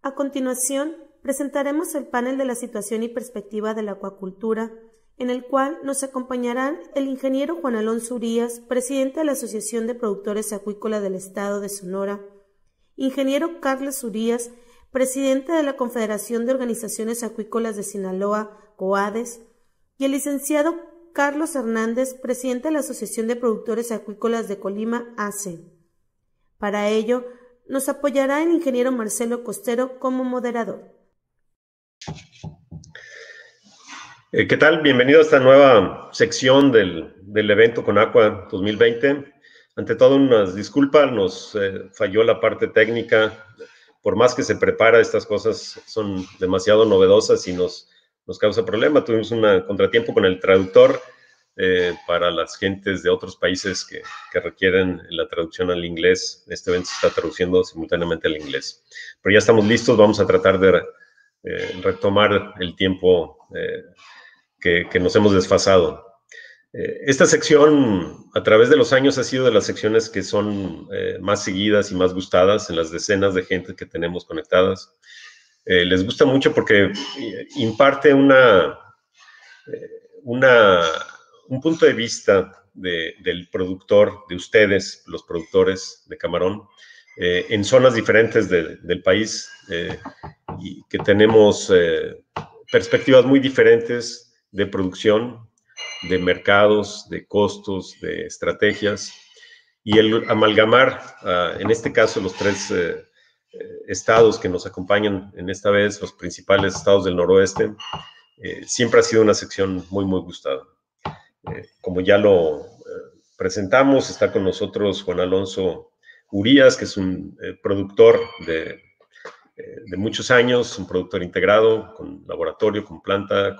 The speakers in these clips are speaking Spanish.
A continuación, presentaremos el panel de la situación y perspectiva de la acuacultura, en el cual nos acompañarán el ingeniero Juan Alonso Urías, presidente de la Asociación de Productores Acuícolas del Estado de Sonora, ingeniero Carlos Urías, presidente de la Confederación de Organizaciones Acuícolas de Sinaloa, COADES, y el licenciado Carlos Hernández, presidente de la Asociación de Productores Acuícolas de Colima, ACE. Para ello, nos apoyará el ingeniero Marcelo Costero como moderador. ¿Qué tal? Bienvenido a esta nueva sección del evento Conagua 2020. Ante todo, unas disculpas, nos falló la parte técnica. Por más que se prepara, estas cosas son demasiado novedosas y nos causa problema. Tuvimos un contratiempo con el traductor para las gentes de otros países que requieren la traducción al inglés. Este evento se está traduciendo simultáneamente al inglés. Pero ya estamos listos, vamos a tratar de retomar el tiempo que nos hemos desfasado. Esta sección, a través de los años, ha sido de las secciones que son más seguidas y más gustadas en las decenas de gente que tenemos conectadas. Les gusta mucho porque imparte un punto de vista del productor, de ustedes, los productores de camarón, en zonas diferentes del país, y que tenemos perspectivas muy diferentes de producción, de mercados, de costos, de estrategias, y el amalgamar, en este caso, los tres estados que nos acompañan en esta vez, los principales estados del noroeste, siempre ha sido una sección muy, muy gustada. Como ya lo presentamos, está con nosotros Juan Alonso Urías, que es un productor de muchos años, un productor integrado, con laboratorio, con planta,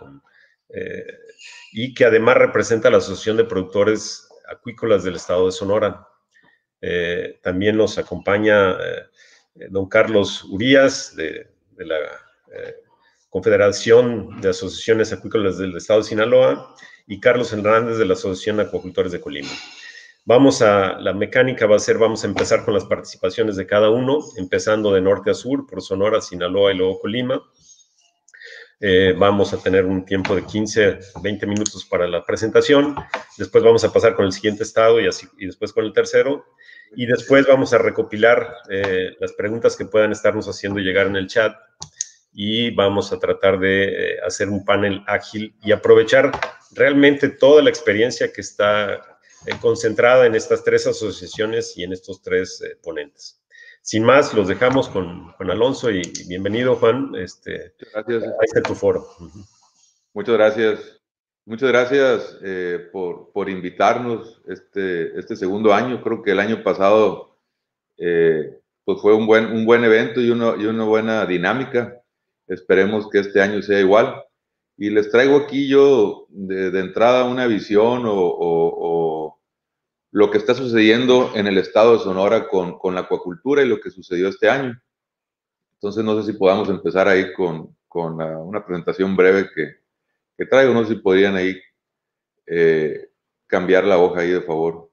y que además representa a la Asociación de Productores Acuícolas del Estado de Sonora. También nos acompaña don Carlos Urías, de la Confederación de Asociaciones Acuícolas del Estado de Sinaloa, y Carlos Hernández, de la Asociación de Acuacultores de Colima. La mecánica va a ser, vamos a empezar con las participaciones de cada uno, empezando de norte a sur, por Sonora, Sinaloa y luego Colima. Vamos a tener un tiempo de 15, 20 minutos para la presentación. Después vamos a pasar con el siguiente estado y después con el tercero. Y después vamos a recopilar las preguntas que puedan estarnos haciendo llegar en el chat. Y vamos a tratar de hacer un panel ágil y aprovechar realmente toda la experiencia que está concentrada en estas tres asociaciones y en estos tres ponentes. Sin más, los dejamos con Alonso y bienvenido, Juan. Gracias. Ahí está tu foro. Muchas gracias. Muchas gracias por invitarnos este segundo año. Creo que el año pasado pues fue un buen evento y una buena dinámica. Esperemos que este año sea igual. Y les traigo aquí yo de entrada una visión o lo que está sucediendo en el estado de Sonora con la acuacultura y lo que sucedió este año. Entonces no sé si podamos empezar ahí con una presentación breve que traigo. No sé si podrían ahí cambiar la hoja ahí, de favor.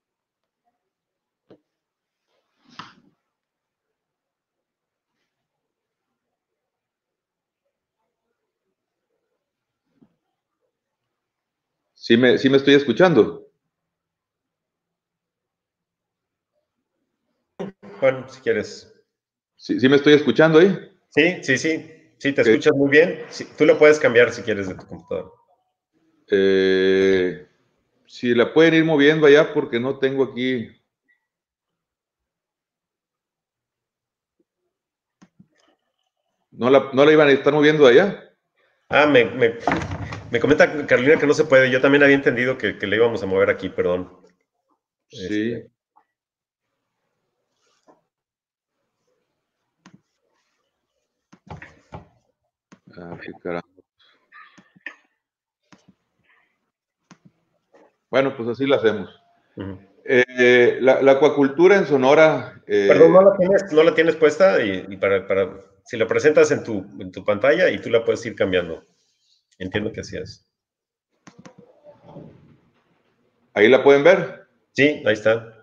¿Sí me estoy escuchando? Juan, si quieres. ¿Sí me estoy escuchando ahí? Sí, te escuchas muy bien. Sí, tú lo puedes cambiar si quieres de tu computadora. Si la pueden ir moviendo allá porque no tengo aquí. ¿No la iban a estar moviendo allá? Me comenta Carolina que no se puede. Yo también había entendido que le íbamos a mover aquí, perdón. Sí. Qué caramba. Bueno, pues así la hacemos. La acuacultura en Sonora. Perdón, no la tienes puesta y para si la presentas en tu pantalla y tú la puedes ir cambiando. Entiendo que así es. ¿Ahí la pueden ver? Sí, ahí está.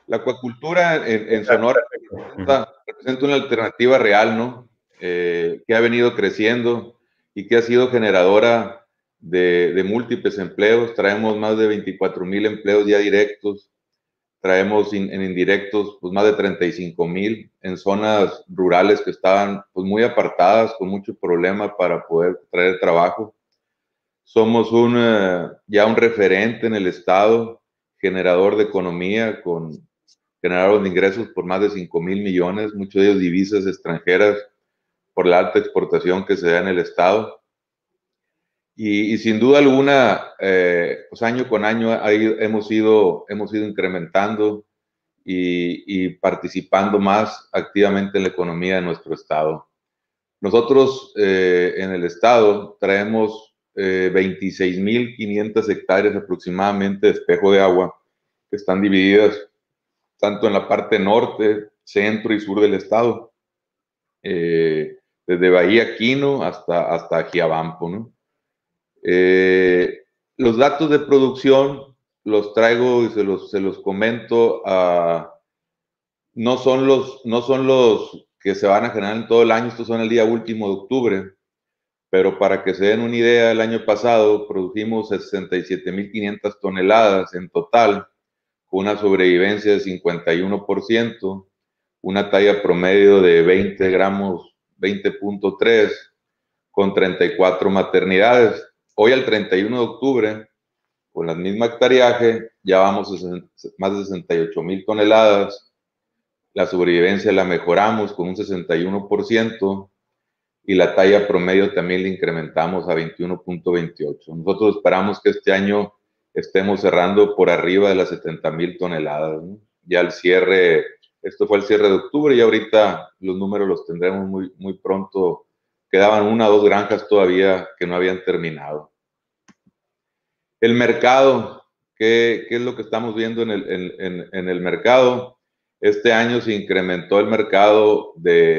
La acuacultura en Sonora representa una alternativa real, ¿no? Que ha venido creciendo y que ha sido generadora de múltiples empleos. Traemos más de 24,000 empleos ya directos. Traemos en indirectos pues más de 35,000 en zonas rurales que estaban pues muy apartadas, con mucho problema para poder traer trabajo. Somos ya un referente en el estado, generador de economía, generador de ingresos por más de 5,000 millones, muchos de ellos divisas extranjeras por la alta exportación que se da en el estado. Y sin duda alguna, pues año con año hemos ido incrementando y participando más activamente en la economía de nuestro estado. Nosotros en el estado traemos 26,500 hectáreas aproximadamente de espejo de agua que están divididas tanto en la parte norte, centro y sur del estado, desde Bahía Quino hasta Jiabampo, ¿no? Los datos de producción los traigo y se los comento. No son los que se van a generar en todo el año, estos son el día último de octubre, pero para que se den una idea, el año pasado produjimos 67,500 toneladas en total, con una sobrevivencia de 51%, una talla promedio de 20 gramos, 20.3, con 34 maternidades. Hoy al 31 de octubre, con la misma hectareaje, ya vamos a más de 68,000 toneladas. La sobrevivencia la mejoramos con un 61% y la talla promedio también la incrementamos a 21.28. Nosotros esperamos que este año estemos cerrando por arriba de las 70,000 toneladas, ¿no? Ya el cierre, esto fue el cierre de octubre y ahorita los números los tendremos muy, muy pronto. Quedaban 1 o 2 granjas todavía que no habían terminado. El mercado, ¿qué es lo que estamos viendo en el mercado? Este año se incrementó el mercado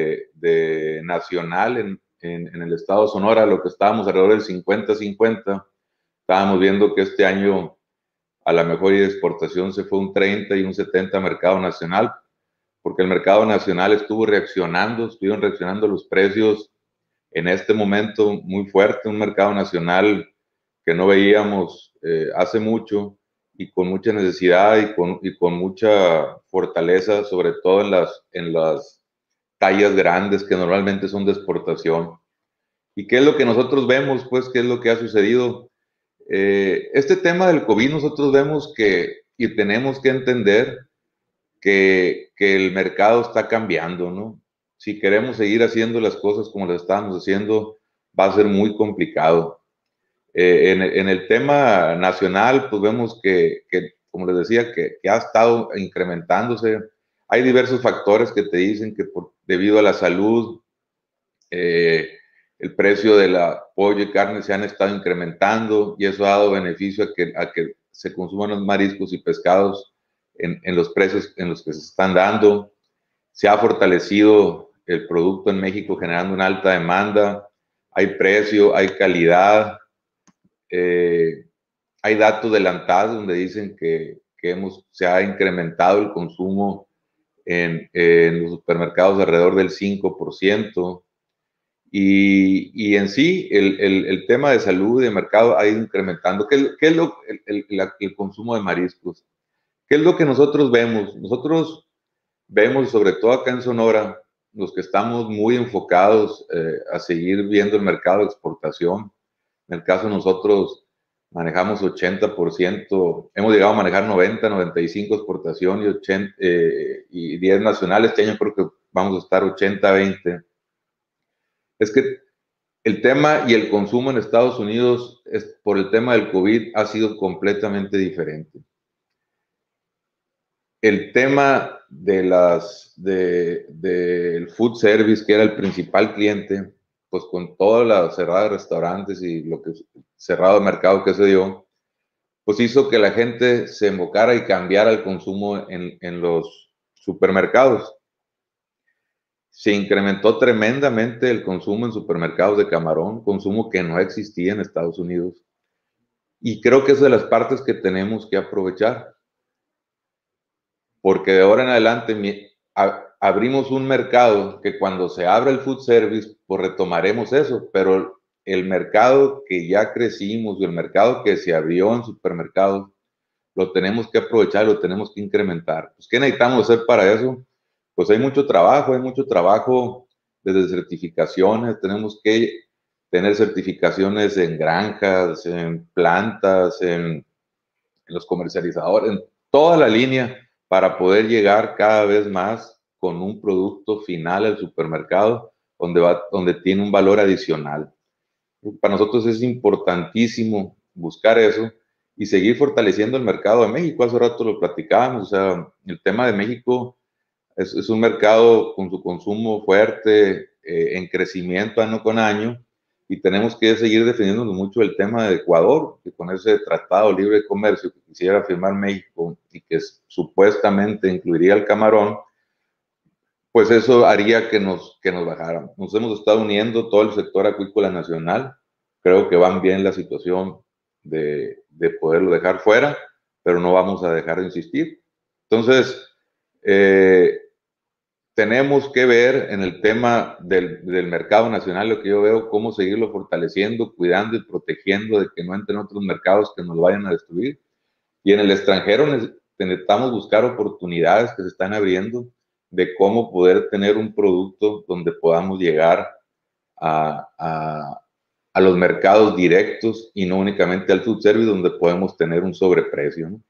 de nacional en el estado de Sonora, lo que estábamos alrededor del 50-50. Estábamos viendo que este año a la mejor de exportación se fue un 30 y un 70 mercado nacional, porque el mercado nacional estuvieron reaccionando los precios en este momento muy fuerte, un mercado nacional que no veíamos hace mucho y con mucha necesidad y con mucha fortaleza, sobre todo en las tallas grandes que normalmente son de exportación. ¿Y qué es lo que nosotros vemos? Pues, ¿qué es lo que ha sucedido? Este tema del COVID nosotros vemos y tenemos que entender que el mercado está cambiando, ¿no? Si queremos seguir haciendo las cosas como las estábamos haciendo, va a ser muy complicado. En el tema nacional, pues vemos que como les decía, que ha estado incrementándose. Hay diversos factores que te dicen que debido a la salud, el precio de la pollo y carne se han estado incrementando y eso ha dado beneficio a que se consuman los mariscos y pescados en los precios en los que se están dando. Se ha fortalecido el producto en México generando una alta demanda. Hay precio, hay calidad. Hay datos de la ANTAD donde dicen que se ha incrementado el consumo en los supermercados de alrededor del 5%. Y en sí, el tema de salud y de mercado ha ido incrementando. ¿Qué es el consumo de mariscos? ¿Qué es lo que nosotros vemos? Nosotros vemos, sobre todo acá en Sonora, los que estamos muy enfocados a seguir viendo el mercado de exportación. En el caso de nosotros, manejamos 80%, hemos llegado a manejar 90, 95 exportación y 10 nacionales. Este año creo que vamos a estar 80-20. Es que el tema y el consumo en Estados Unidos, por el tema del COVID, ha sido completamente diferente. El tema del food service, que era el principal cliente, pues con toda la cerrada de restaurantes y lo que cerrado de mercado que se dio, pues hizo que la gente se enfocara y cambiara el consumo en los supermercados. Se incrementó tremendamente el consumo en supermercados de camarón, consumo que no existía en Estados Unidos. Y creo que es de las partes que tenemos que aprovechar. porque de ahora en adelante abrimos un mercado que cuando se abra el food service, pues retomaremos eso, pero el mercado que ya crecimos y el mercado que se abrió en supermercados, lo tenemos que aprovechar, lo tenemos que incrementar. Pues, ¿qué necesitamos hacer para eso? Pues hay mucho trabajo desde certificaciones, tenemos que tener certificaciones en granjas, en plantas, en los comercializadores, en toda la línea para poder llegar cada vez más con un producto final al supermercado donde tiene un valor adicional. Para nosotros es importantísimo buscar eso y seguir fortaleciendo el mercado de México. Hace rato lo platicábamos, o sea, el tema de México es un mercado con su consumo fuerte, en crecimiento año con año, y tenemos que seguir defendiéndonos mucho el tema de Ecuador, que con ese tratado libre de comercio que quisiera firmar México y que supuestamente incluiría el camarón, pues eso haría que nos bajáramos. Nos hemos estado uniendo todo el sector acuícola nacional. Creo que van bien la situación de poderlo dejar fuera, pero no vamos a dejar de insistir. Entonces, tenemos que ver en el tema del mercado nacional, lo que yo veo, cómo seguirlo fortaleciendo, cuidando y protegiendo de que no entren otros mercados que nos vayan a destruir. Y en el extranjero necesitamos buscar oportunidades que se están abriendo de cómo poder tener un producto donde podamos llegar a los mercados directos y no únicamente al food service, donde podemos tener un sobreprecio, ¿no?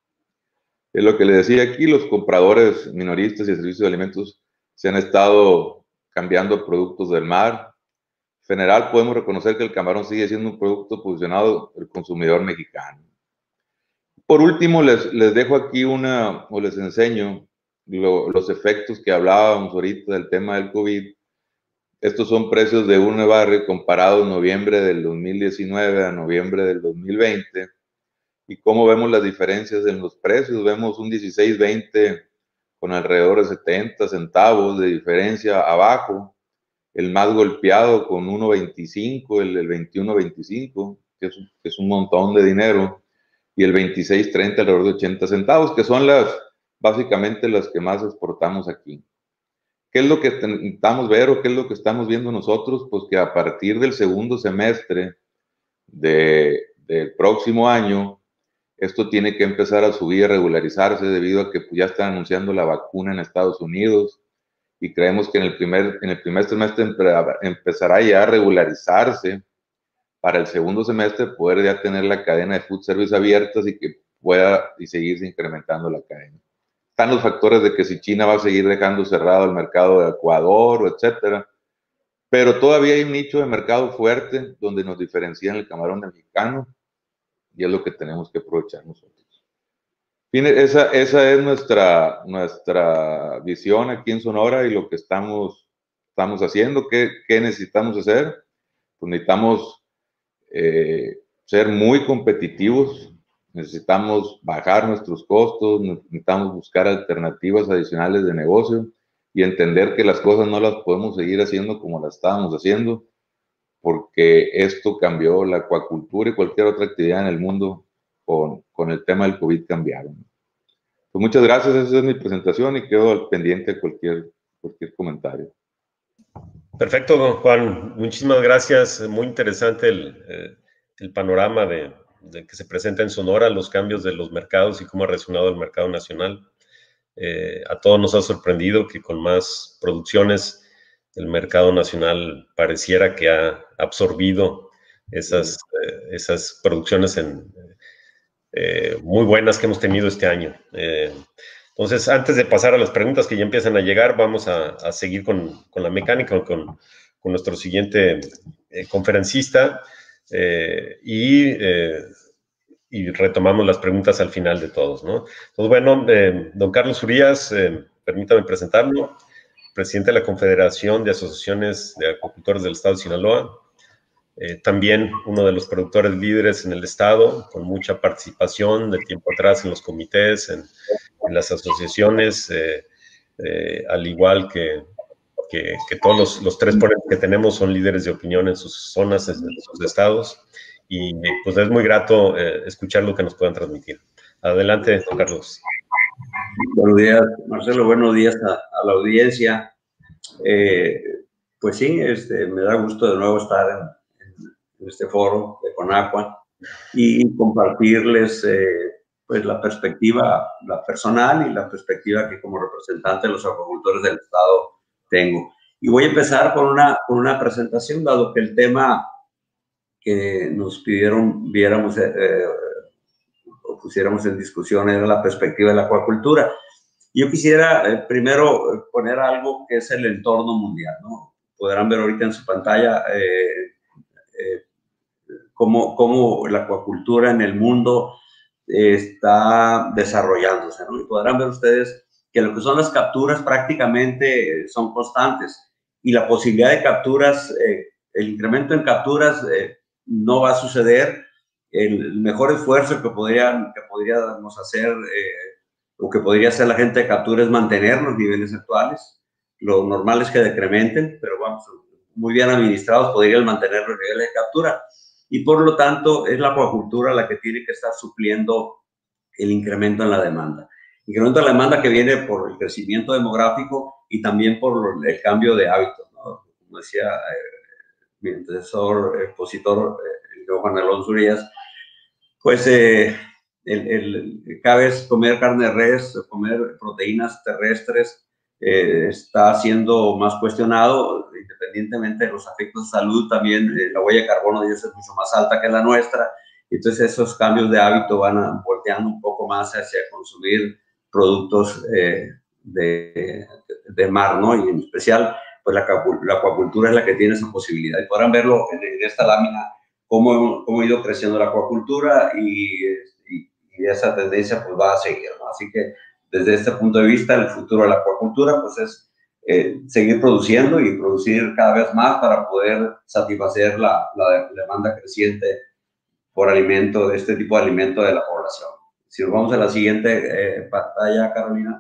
Es lo que le decía aquí, los compradores minoristas y de servicios de alimentos se han estado cambiando a productos del mar. En general, podemos reconocer que el camarón sigue siendo un producto posicionado por el consumidor mexicano. Por último, les dejo aquí o les enseño los efectos que hablábamos ahorita del tema del COVID. Estos son precios de Urne Barry comparados noviembre del 2019 a noviembre del 2020. Y cómo vemos las diferencias en los precios. Vemos un 16.20 con alrededor de 70 centavos de diferencia abajo. El más golpeado con 1.25, el 21.25, que es un montón de dinero. Y el 26.30 alrededor de 80 centavos, que son básicamente las que más exportamos aquí. ¿Qué es lo que intentamos ver o qué es lo que estamos viendo nosotros? Pues que a partir del segundo semestre del próximo año, esto tiene que empezar a subir, a regularizarse, debido a que pues, ya están anunciando la vacuna en Estados Unidos, y creemos que en el primer semestre empezará ya a regularizarse, para el segundo semestre poder ya tener la cadena de food service abiertas y que pueda y seguirse incrementando la cadena. Están los factores de que si China va a seguir dejando cerrado el mercado de Ecuador, etcétera, pero todavía hay un nicho de mercado fuerte donde nos diferencian el camarón mexicano, y es lo que tenemos que aprovechar nosotros. Esa es nuestra visión aquí en Sonora y lo que estamos haciendo. ¿Qué necesitamos hacer? Pues necesitamos ser muy competitivos, necesitamos bajar nuestros costos, necesitamos buscar alternativas adicionales de negocio y entender que las cosas no las podemos seguir haciendo como las estábamos haciendo, porque esto cambió, la acuacultura y cualquier otra actividad en el mundo con el tema del COVID cambiaron. Pues muchas gracias, esa es mi presentación y quedo al pendiente de cualquier comentario. Perfecto, Juan. Muchísimas gracias. Muy interesante el panorama de que se presenta en Sonora, los cambios de los mercados y cómo ha resonado el mercado nacional. A todos nos ha sorprendido que con más producciones el mercado nacional pareciera que ha absorbido esas producciones muy buenas que hemos tenido este año. Entonces, antes de pasar a las preguntas que ya empiezan a llegar, vamos a seguir con la mecánica, con nuestro siguiente conferencista y retomamos las preguntas al final de todos, ¿no? Entonces, bueno, don Carlos Urías, permítame presentarlo, presidente de la Confederación de Asociaciones de Acuacultores del Estado de Sinaloa, también uno de los productores líderes en el estado, con mucha participación de tiempo atrás en los comités, en las asociaciones, al igual que todos los tres ponentes que tenemos son líderes de opinión en sus zonas, en sus estados, y pues es muy grato escuchar lo que nos puedan transmitir. Adelante, don Carlos. Buenos días, Marcelo. Buenos días a la audiencia. Pues sí, me da gusto de nuevo estar en este foro de Conagua y compartirles pues la perspectiva, la personal y la perspectiva que como representante de los acuicultores del Estado tengo. Y voy a empezar con una presentación, dado que el tema que nos pidieron viéramos o pusiéramos en discusión era la perspectiva de la acuacultura. Yo quisiera primero poner algo que es el entorno mundial, ¿no? Podrán ver ahorita en su pantalla cómo la acuacultura en el mundo está desarrollándose, ¿no? Y podrán ver ustedes que lo que son las capturas prácticamente son constantes y la posibilidad de capturas, el incremento en capturas no va a suceder. El mejor esfuerzo que podríamos hacer o que podría hacer la gente de captura es mantener los niveles actuales. Lo normal es que decrementen, pero vamos, muy bien administrados podrían mantener los niveles de captura. Y por lo tanto es la acuacultura la que tiene que estar supliendo el incremento en la demanda. Incremento en la demanda que viene por el crecimiento demográfico y también por el cambio de hábitos, ¿no? Como decía mi antecesor, expositor, Juan Alonso Urías, pues cada vez comer carne de res, comer proteínas terrestres, está siendo más cuestionado, independientemente de los efectos de salud. También la huella de carbono de ellos es mucho más alta que la nuestra, entonces esos cambios de hábito van volteando un poco más hacia consumir productos de mar, ¿no? Y en especial, pues la acuacultura es la que tiene esa posibilidad. Y podrán verlo en esta lámina, cómo ha ido creciendo la acuacultura y esa tendencia pues va a seguir, ¿no? Así que desde este punto de vista, el futuro de la acuacultura pues es seguir produciendo y producir cada vez más para poder satisfacer la demanda creciente por alimento, de este tipo de alimento de la población. Si nos vamos a la siguiente pantalla, Carolina.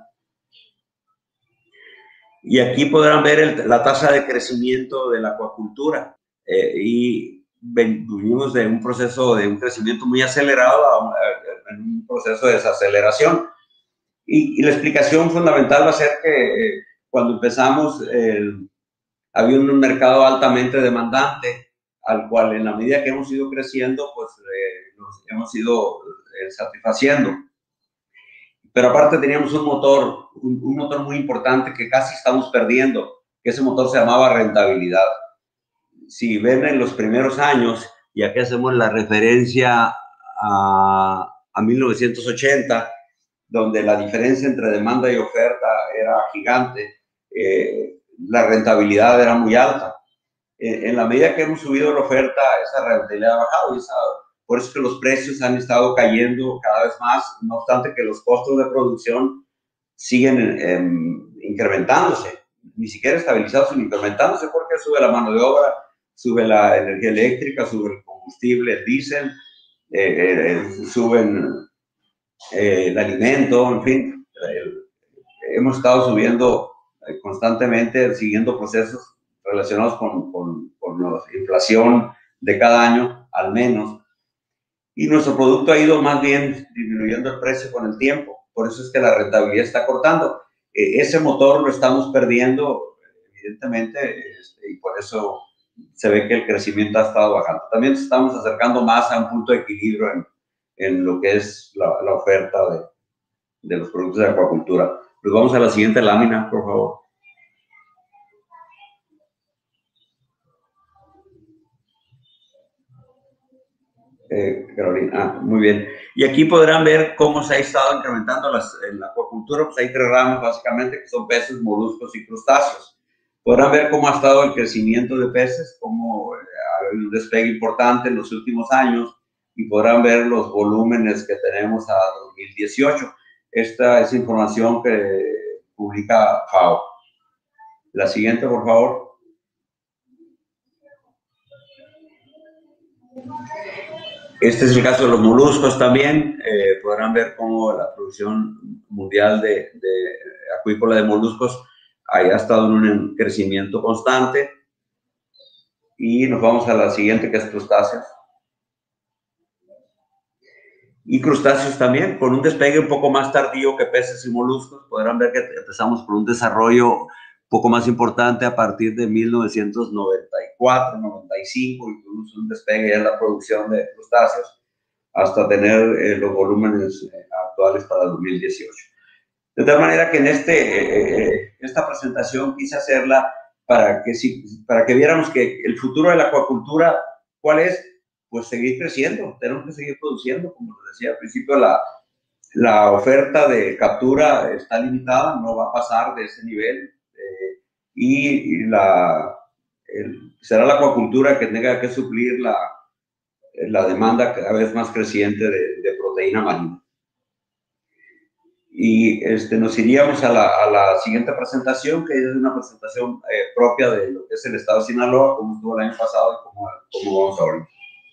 Y aquí podrán ver la tasa de crecimiento de la acuacultura. Y venimos de un proceso de un crecimiento muy acelerado a un proceso de desaceleración. Y la explicación fundamental va a ser que cuando empezamos había un mercado altamente demandante, al cual en la medida que hemos ido creciendo, pues nos hemos ido satisfaciendo. Pero aparte teníamos un motor muy importante que casi estamos perdiendo, que ese motor se llamaba rentabilidad. Si ven en los primeros años, y aquí hacemos la referencia a 1980, donde la diferencia entre demanda y oferta era gigante, la rentabilidad era muy alta. En la medida que hemos subido la oferta, esa rentabilidad ha bajado, por eso es que los precios han estado cayendo cada vez más, no obstante que los costos de producción siguen incrementándose, ni siquiera estabilizados, sino incrementándose, porque sube la mano de obra, sube la energía eléctrica, sube el combustible, el diésel, suben el alimento, en fin, hemos estado subiendo constantemente, siguiendo procesos relacionados con la inflación de cada año, al menos, y nuestro producto ha ido más bien disminuyendo el precio con el tiempo, por eso es que la rentabilidad está cortando. Ese motor lo estamos perdiendo, evidentemente, y por eso se ve que el crecimiento ha estado bajando. También nos estamos acercando más a un punto de equilibrio en lo que es la oferta de los productos de acuacultura. Pues vamos a la siguiente lámina, por favor. Carolina, muy bien. Y aquí podrán ver cómo se ha estado incrementando en la acuacultura. Pues hay tres ramas básicamente, que son peces, moluscos y crustáceos. Podrán ver cómo ha estado el crecimiento de peces, cómo ha habido un despegue importante en los últimos años, y podrán ver los volúmenes que tenemos a 2018. Esta es información que publica FAO. La siguiente, por favor. Este es el caso de los moluscos también. Podrán ver cómo la producción mundial de acuícola de moluscos ha estado en un crecimiento constante. Y nos vamos a la siguiente, que es crustáceos. y crustáceos también, con un despegue un poco más tardío que peces y moluscos. Podrán ver que empezamos con un desarrollo un poco más importante a partir de 1994, 95, y tuvimos un despegue en la producción de crustáceos hasta tener los volúmenes actuales para 2018. De tal manera que en esta presentación quise hacerla para que viéramos que el futuro de la acuacultura, ¿cuál es? Pues seguir creciendo, tenemos que seguir produciendo. Como les decía al principio, la oferta de captura está limitada, no va a pasar de ese nivel, y será la acuacultura que tenga que suplir la demanda cada vez más creciente de proteína marina. Y nos iríamos a la siguiente presentación, que es una presentación propia de lo que es el estado de Sinaloa, como estuvo el año pasado y cómo vamos ahorita.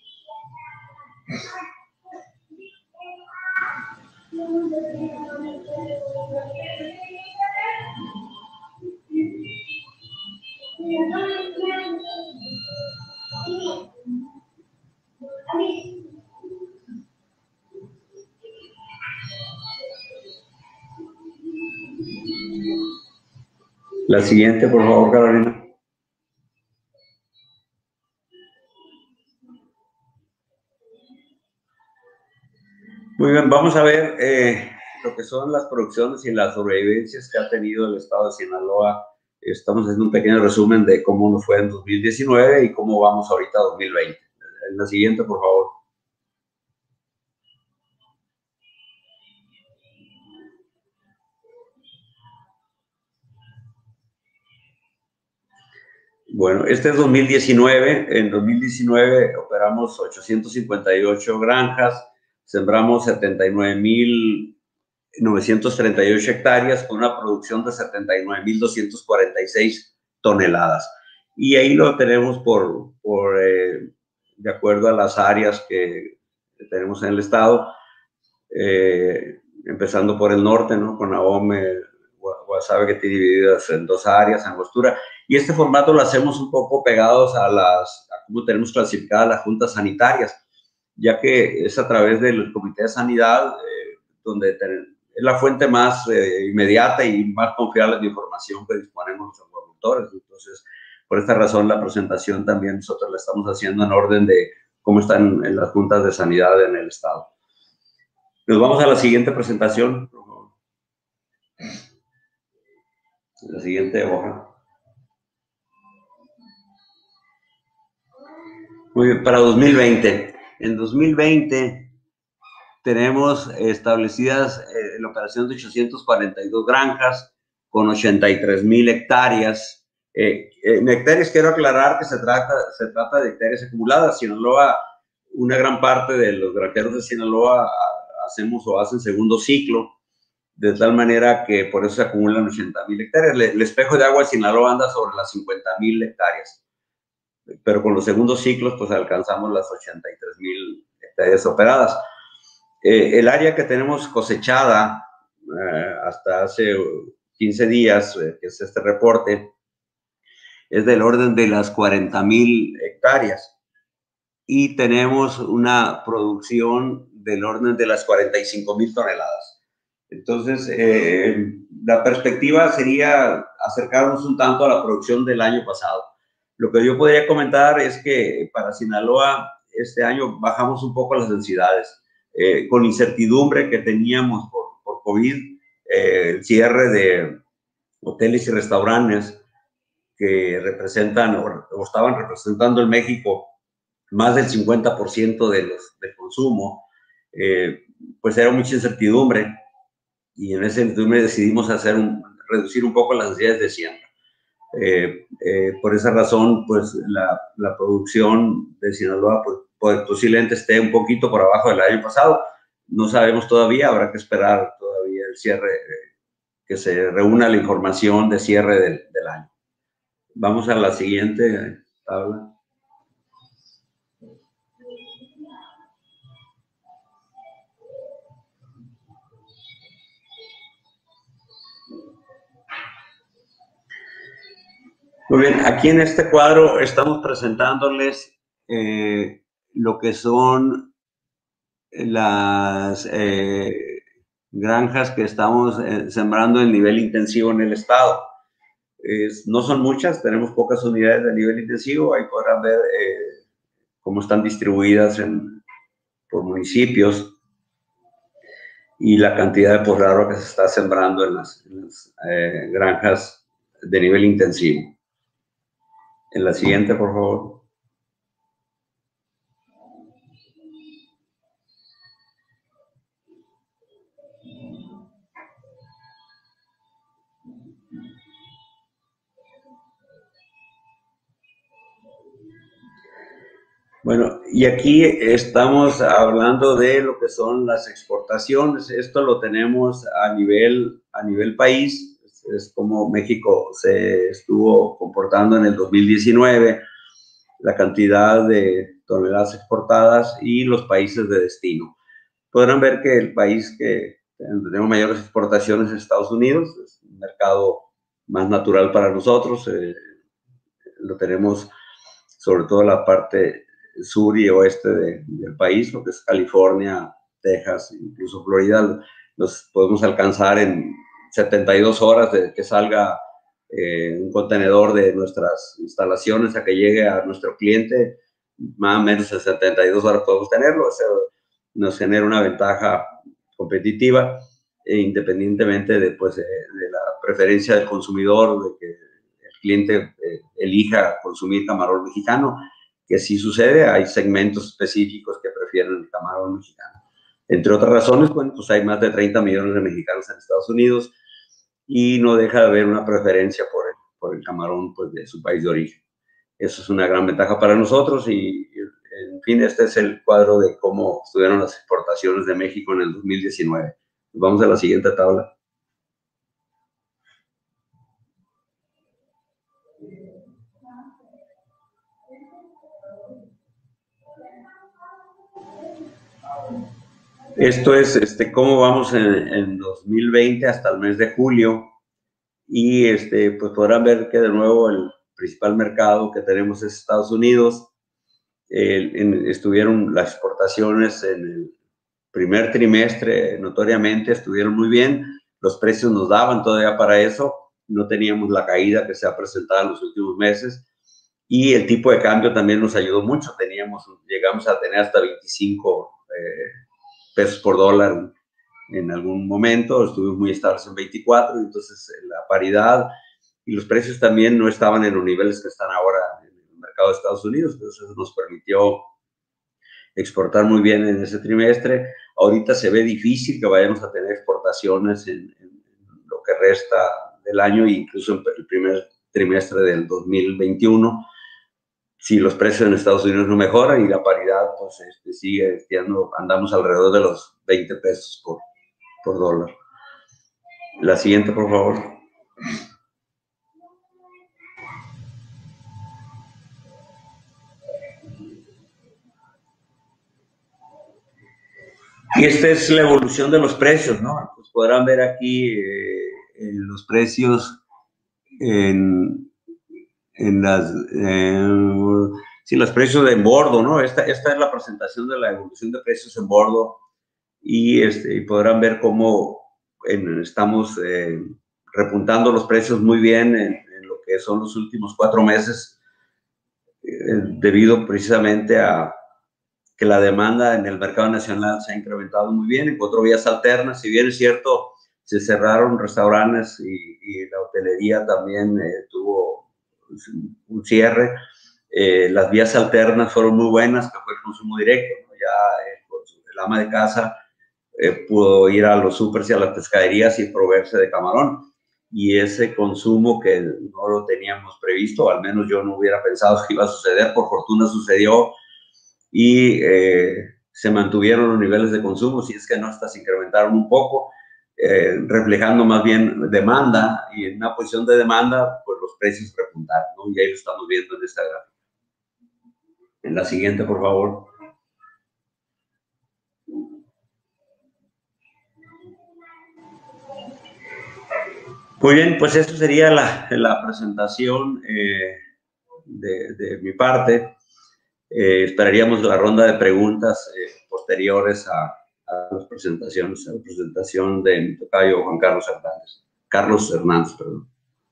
La siguiente, por favor, Carolina. Muy bien, vamos a ver lo que son las producciones y las sobrevivencias que ha tenido el estado de Sinaloa. Estamos haciendo un pequeño resumen de cómo nos fue en 2019 y cómo vamos ahorita a 2020. En la siguiente, por favor. Bueno, este es 2019. En 2019 operamos 858 granjas, sembramos 79.938 hectáreas con una producción de 79.246 toneladas. Y ahí lo tenemos de acuerdo a las áreas que tenemos en el estado, empezando por el norte, ¿no? Con Ahome, Guasave, que tiene divididas en 2 áreas, Angostura. Y este formato lo hacemos un poco pegados a cómo tenemos clasificadas las juntas sanitarias, ya que es a través del Comité de Sanidad donde es la fuente más inmediata y más confiable de información que disponemos los agricultores. Entonces, por esta razón, la presentación también nosotros la estamos haciendo en orden de cómo están en las juntas de sanidad en el estado. Nos vamos a la siguiente presentación, por favor. La siguiente hoja. Muy bien, para 2020. En 2020 tenemos establecidas la operación de 842 granjas con 83,000 hectáreas. En hectáreas quiero aclarar que se trata de hectáreas acumuladas. Sinaloa, una gran parte de los granjeros de Sinaloa hacen segundo ciclo, de tal manera que por eso se acumulan 80,000 hectáreas. El espejo de agua de Sinaloa anda sobre las 50,000 hectáreas. Pero con los segundos ciclos, pues alcanzamos las 83,000 hectáreas operadas. El área que tenemos cosechada hasta hace 15 días, que es este reporte, es del orden de las 40,000 hectáreas. Y tenemos una producción del orden de las 45,000 toneladas. Entonces, la perspectiva sería acercarnos un tanto a la producción del año pasado. Lo que yo podría comentar es que para Sinaloa este año bajamos un poco las densidades. Con incertidumbre que teníamos por COVID, el cierre de hoteles y restaurantes que representan o estaban representando en México más del 50% del consumo, pues era mucha incertidumbre, y en esa incertidumbre decidimos reducir un poco las densidades de siembra. Por esa razón, pues la producción de Sinaloa pues, posiblemente esté un poquito por abajo del año pasado. No sabemos todavía, habrá que esperar todavía el cierre, que se reúna la información de cierre del año. Vamos a la siguiente tabla. Muy bien, aquí en este cuadro estamos presentándoles lo que son las granjas que estamos sembrando en nivel intensivo en el estado. No son muchas, tenemos pocas unidades de nivel intensivo. Ahí podrán ver cómo están distribuidas por municipios y la cantidad de poslardo que se está sembrando en las granjas de nivel intensivo. En la siguiente, por favor. Bueno, y aquí estamos hablando de lo que son las exportaciones. Esto lo tenemos a nivel país. Es como México se estuvo comportando en el 2019, la cantidad de toneladas exportadas y los países de destino. Podrán ver que el país que tenemos mayores exportaciones es Estados Unidos, es un mercado más natural para nosotros. Lo tenemos sobre todo la parte sur y oeste del país, lo que es California, Texas, incluso Florida. Los podemos alcanzar en 72 horas de que salga un contenedor de nuestras instalaciones a que llegue a nuestro cliente. Más o menos en 72 horas podemos tenerlo. Eso nos genera una ventaja competitiva, independientemente de la preferencia del consumidor, de que el cliente elija consumir camarón mexicano, que sí sucede. Hay segmentos específicos que prefieren el camarón mexicano. Entre otras razones, bueno, pues hay más de 30 millones de mexicanos en Estados Unidos y no deja de haber una preferencia por el camarón, pues, de su país de origen. Eso es una gran ventaja para nosotros y, en fin, este es el cuadro de cómo estuvieron las exportaciones de México en el 2019. Vamos a la siguiente tabla. Esto es cómo vamos en 2020 hasta el mes de julio. Y pues podrán ver que de nuevo el principal mercado que tenemos es Estados Unidos. Estuvieron las exportaciones en el primer trimestre, notoriamente estuvieron muy bien. Los precios nos daban todavía para eso. No teníamos la caída que se ha presentado en los últimos meses. Y el tipo de cambio también nos ayudó mucho. Llegamos a tener hasta 25 pesos por dólar en algún momento. Estuvimos muy estables en 24, entonces la paridad y los precios también no estaban en los niveles que están ahora en el mercado de Estados Unidos. Entonces nos permitió exportar muy bien en ese trimestre. Ahorita se ve difícil que vayamos a tener exportaciones en lo que resta del año, incluso en el primer trimestre del 2021. Si los precios en Estados Unidos no mejoran y la paridad pues sigue, andamos alrededor de los 20 pesos por dólar. La siguiente, por favor. Y esta es la evolución de los precios, ¿no? Pues podrán ver aquí los precios los precios de en bordo, ¿no? Esta es la presentación de la evolución de precios en bordo y podrán ver cómo estamos repuntando los precios muy bien en lo que son los últimos 4 meses, debido precisamente a que la demanda en el mercado nacional se ha incrementado muy bien. Encontró vías alternas. Si bien es cierto, se cerraron restaurantes y la hotelería también tuvo un cierre, las vías alternas fueron muy buenas, que fue el consumo directo, ¿no? Ya el ama de casa pudo ir a los súper y a las pescaderías y proveerse de camarón. Y ese consumo que no lo teníamos previsto, al menos yo no hubiera pensado que iba a suceder, por fortuna sucedió y se mantuvieron los niveles de consumo, si es que no, hasta se incrementaron un poco, reflejando más bien demanda, y en una posición de demanda, pues los precios repuntaron, ¿no? Y ahí lo estamos viendo en esta gráfica. En la siguiente, por favor. Muy bien, pues eso sería la presentación de mi parte. esperaríamos la ronda de preguntas posteriores a las presentaciones, a la presentación de mi tocayo Juan Carlos Hernández, perdón.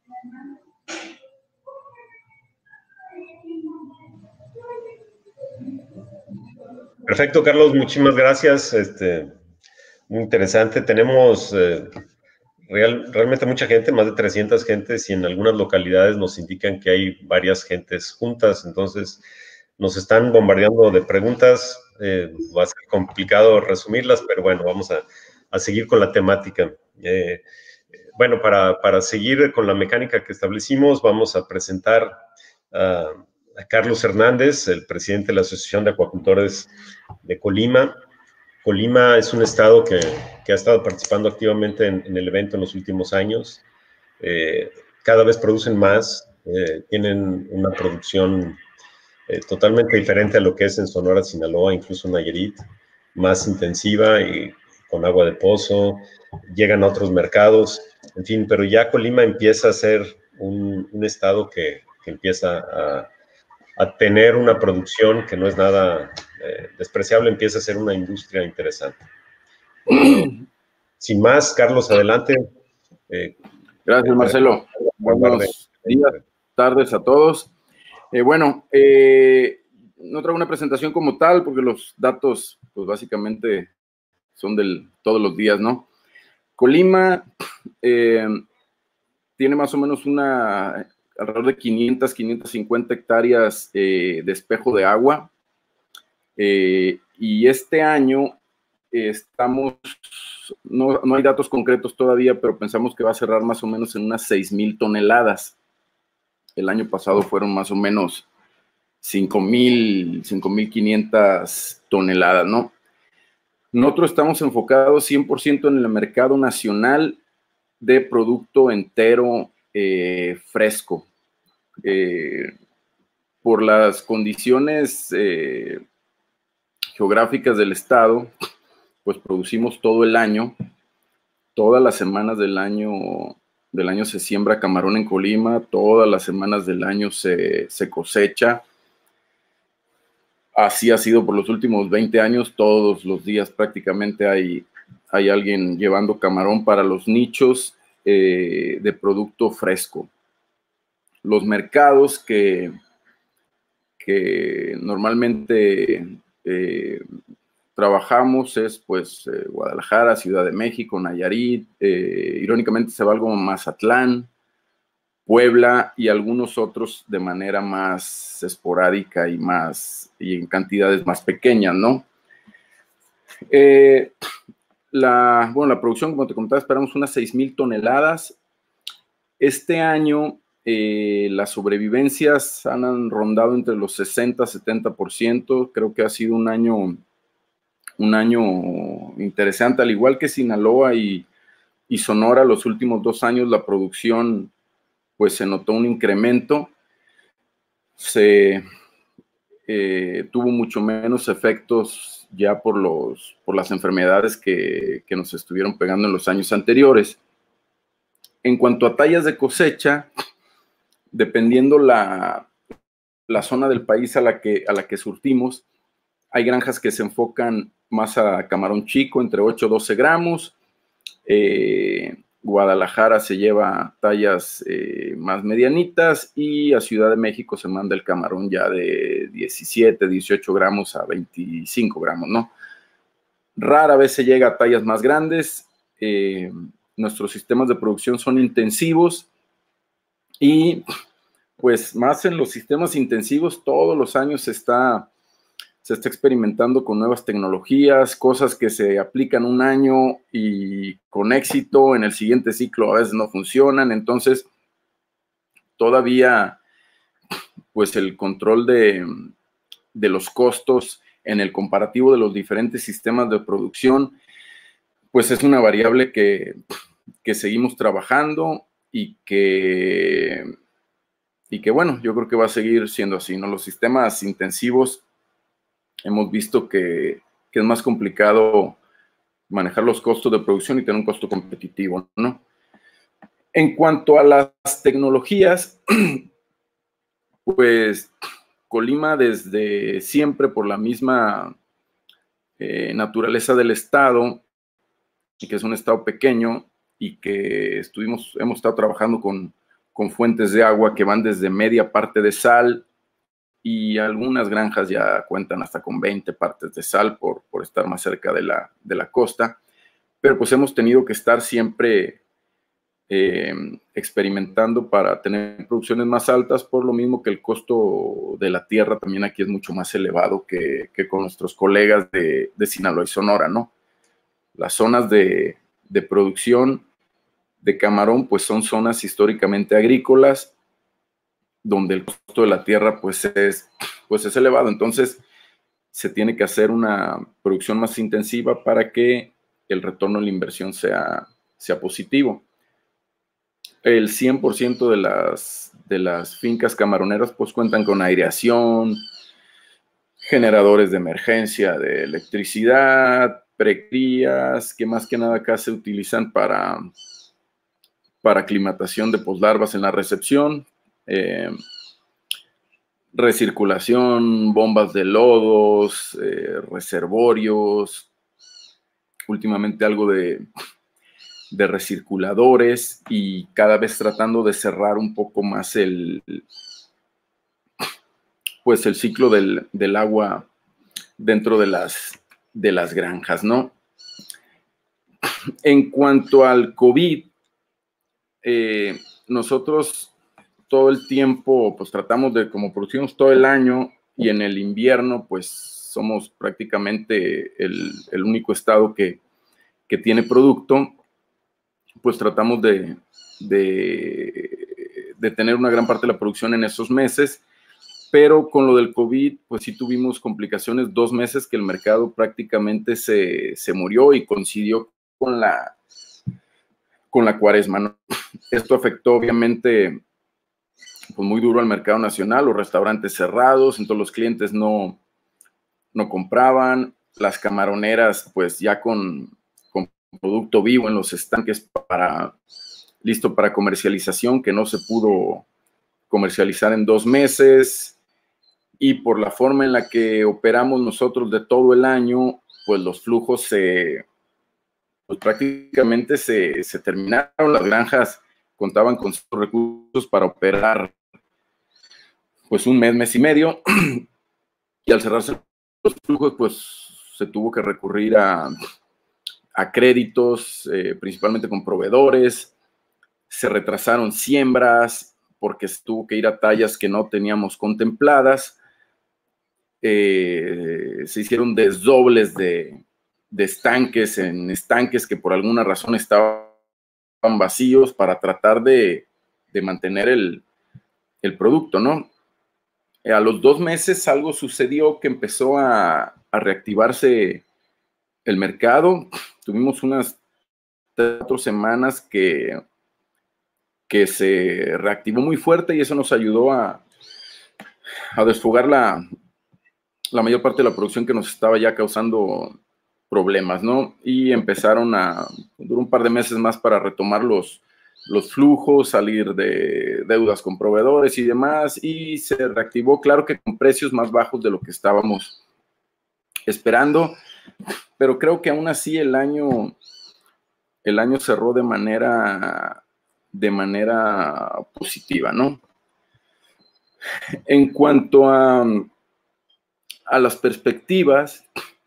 Perfecto, Carlos, muchísimas gracias. Muy interesante. Tenemos realmente mucha gente, más de 300 gentes, y en algunas localidades nos indican que hay varias gentes juntas, entonces nos están bombardeando de preguntas. Va a ser complicado resumirlas, pero bueno, vamos a seguir con la temática. Bueno, para seguir con la mecánica que establecimos, vamos a presentar a Carlos Hernández, el presidente de la Asociación de Acuacultores de Colima. Colima es un estado que ha estado participando activamente en el evento en los últimos años. Cada vez producen más, tienen una producción totalmente diferente a lo que es en Sonora, Sinaloa, incluso Nayarit, más intensiva y con agua de pozo, llegan a otros mercados, en fin, pero ya Colima empieza a ser un estado que empieza a tener una producción que no es nada despreciable, empieza a ser una industria interesante. Sin más, Carlos, adelante. Gracias, Marcelo. Buenos días, tardes a todos. No traigo una presentación como tal, porque los datos, pues básicamente son todos los días, ¿no? Colima tiene más o menos alrededor de 550 hectáreas de espejo de agua. Y este año no hay datos concretos todavía, pero pensamos que va a cerrar más o menos en unas 6,000 toneladas. El año pasado fueron más o menos 5,500 toneladas, ¿no? Nosotros estamos enfocados 100% en el mercado nacional de producto entero fresco. Por las condiciones geográficas del estado, pues producimos todo el año, todas las semanas del año se siembra camarón en Colima, todas las semanas del año se cosecha. Así ha sido por los últimos 20 años, todos los días prácticamente hay alguien llevando camarón para los nichos de producto fresco. Los mercados que normalmente trabajamos es pues Guadalajara, Ciudad de México, Nayarit, irónicamente se va algo Mazatlán, Puebla y algunos otros de manera más esporádica y en cantidades más pequeñas, ¿no? La producción, como te comentaba, esperamos unas 6,000 toneladas. Este año las sobrevivencias han rondado entre los 60-70%. Creo que ha sido un año interesante, al igual que Sinaloa y Sonora. Los últimos 2 años la producción pues se notó un incremento, tuvo mucho menos efectos ya por las enfermedades que nos estuvieron pegando en los años anteriores. En cuanto a tallas de cosecha, dependiendo la zona del país a la que surtimos, hay granjas que se enfocan más a camarón chico, entre 8 y 12 gramos. Guadalajara se lleva tallas más medianitas y a Ciudad de México se manda el camarón ya de 17, 18 gramos a 25 gramos, ¿no? Rara vez se llega a tallas más grandes. Nuestros sistemas de producción son intensivos y pues más en los sistemas intensivos todos los años se está experimentando con nuevas tecnologías, cosas que se aplican un año y con éxito, en el siguiente ciclo a veces no funcionan. Entonces, todavía, pues el control de los costos en el comparativo de los diferentes sistemas de producción, pues es una variable que seguimos trabajando y que bueno, yo creo que va a seguir siendo así, ¿no? Los sistemas intensivos hemos visto que es más complicado manejar los costos de producción y tener un costo competitivo, ¿no? En cuanto a las tecnologías, pues Colima desde siempre, por la misma naturaleza del estado, y que es un estado pequeño, y que hemos estado trabajando con fuentes de agua que van desde media parte de sal, y algunas granjas ya cuentan hasta con 20 partes de sal por estar más cerca de la costa, pero pues hemos tenido que estar siempre experimentando para tener producciones más altas, por lo mismo que el costo de la tierra también aquí es mucho más elevado que con nuestros colegas de Sinaloa y Sonora, ¿no? Las zonas de producción de camarón pues son zonas históricamente agrícolas, donde el costo de la tierra pues es elevado. Entonces se tiene que hacer una producción más intensiva para que el retorno de la inversión sea positivo. El 100% de las fincas camaroneras pues cuentan con aireación, generadores de emergencia de electricidad, precrías, que más que nada acá se utilizan para aclimatación de poslarvas en la recepción, recirculación, bombas de lodos, reservorios, últimamente algo de recirculadores, y cada vez tratando de cerrar un poco más el ciclo del agua dentro de las granjas, ¿no? En cuanto al COVID, nosotros todo el tiempo pues tratamos de, como producimos todo el año, y en el invierno pues somos prácticamente el único estado que tiene producto, pues tratamos de tener una gran parte de la producción en esos meses, pero con lo del COVID, pues sí tuvimos complicaciones, 2 meses que el mercado prácticamente se murió, y coincidió con la cuaresma, ¿no? Esto afectó obviamente pues muy duro al mercado nacional, los restaurantes cerrados, entonces los clientes no compraban, las camaroneras pues ya con producto vivo en los estanques listo para comercialización, que no se pudo comercializar en 2 meses, y por la forma en la que operamos nosotros de todo el año, pues los flujos pues prácticamente se terminaron. Las granjas contaban con sus recursos para operar pues un mes y medio, y al cerrarse los flujos pues se tuvo que recurrir a créditos, principalmente con proveedores. Se retrasaron siembras porque se tuvo que ir a tallas que no teníamos contempladas. Se hicieron desdobles de estanques en estanques que por alguna razón estaban vacíos, para tratar de mantener el producto, ¿no? A los 2 meses algo sucedió que empezó a reactivarse el mercado. Tuvimos unas 4 semanas que se reactivó muy fuerte, y eso nos ayudó a desfogar la mayor parte de la producción que nos estaba ya causando problemas, ¿no? Y duró un par de meses más para retomar los flujos, salir de deudas con proveedores y demás, y se reactivó, claro que con precios más bajos de lo que estábamos esperando, pero creo que aún así el año cerró de manera positiva, ¿no? En cuanto a las perspectivas,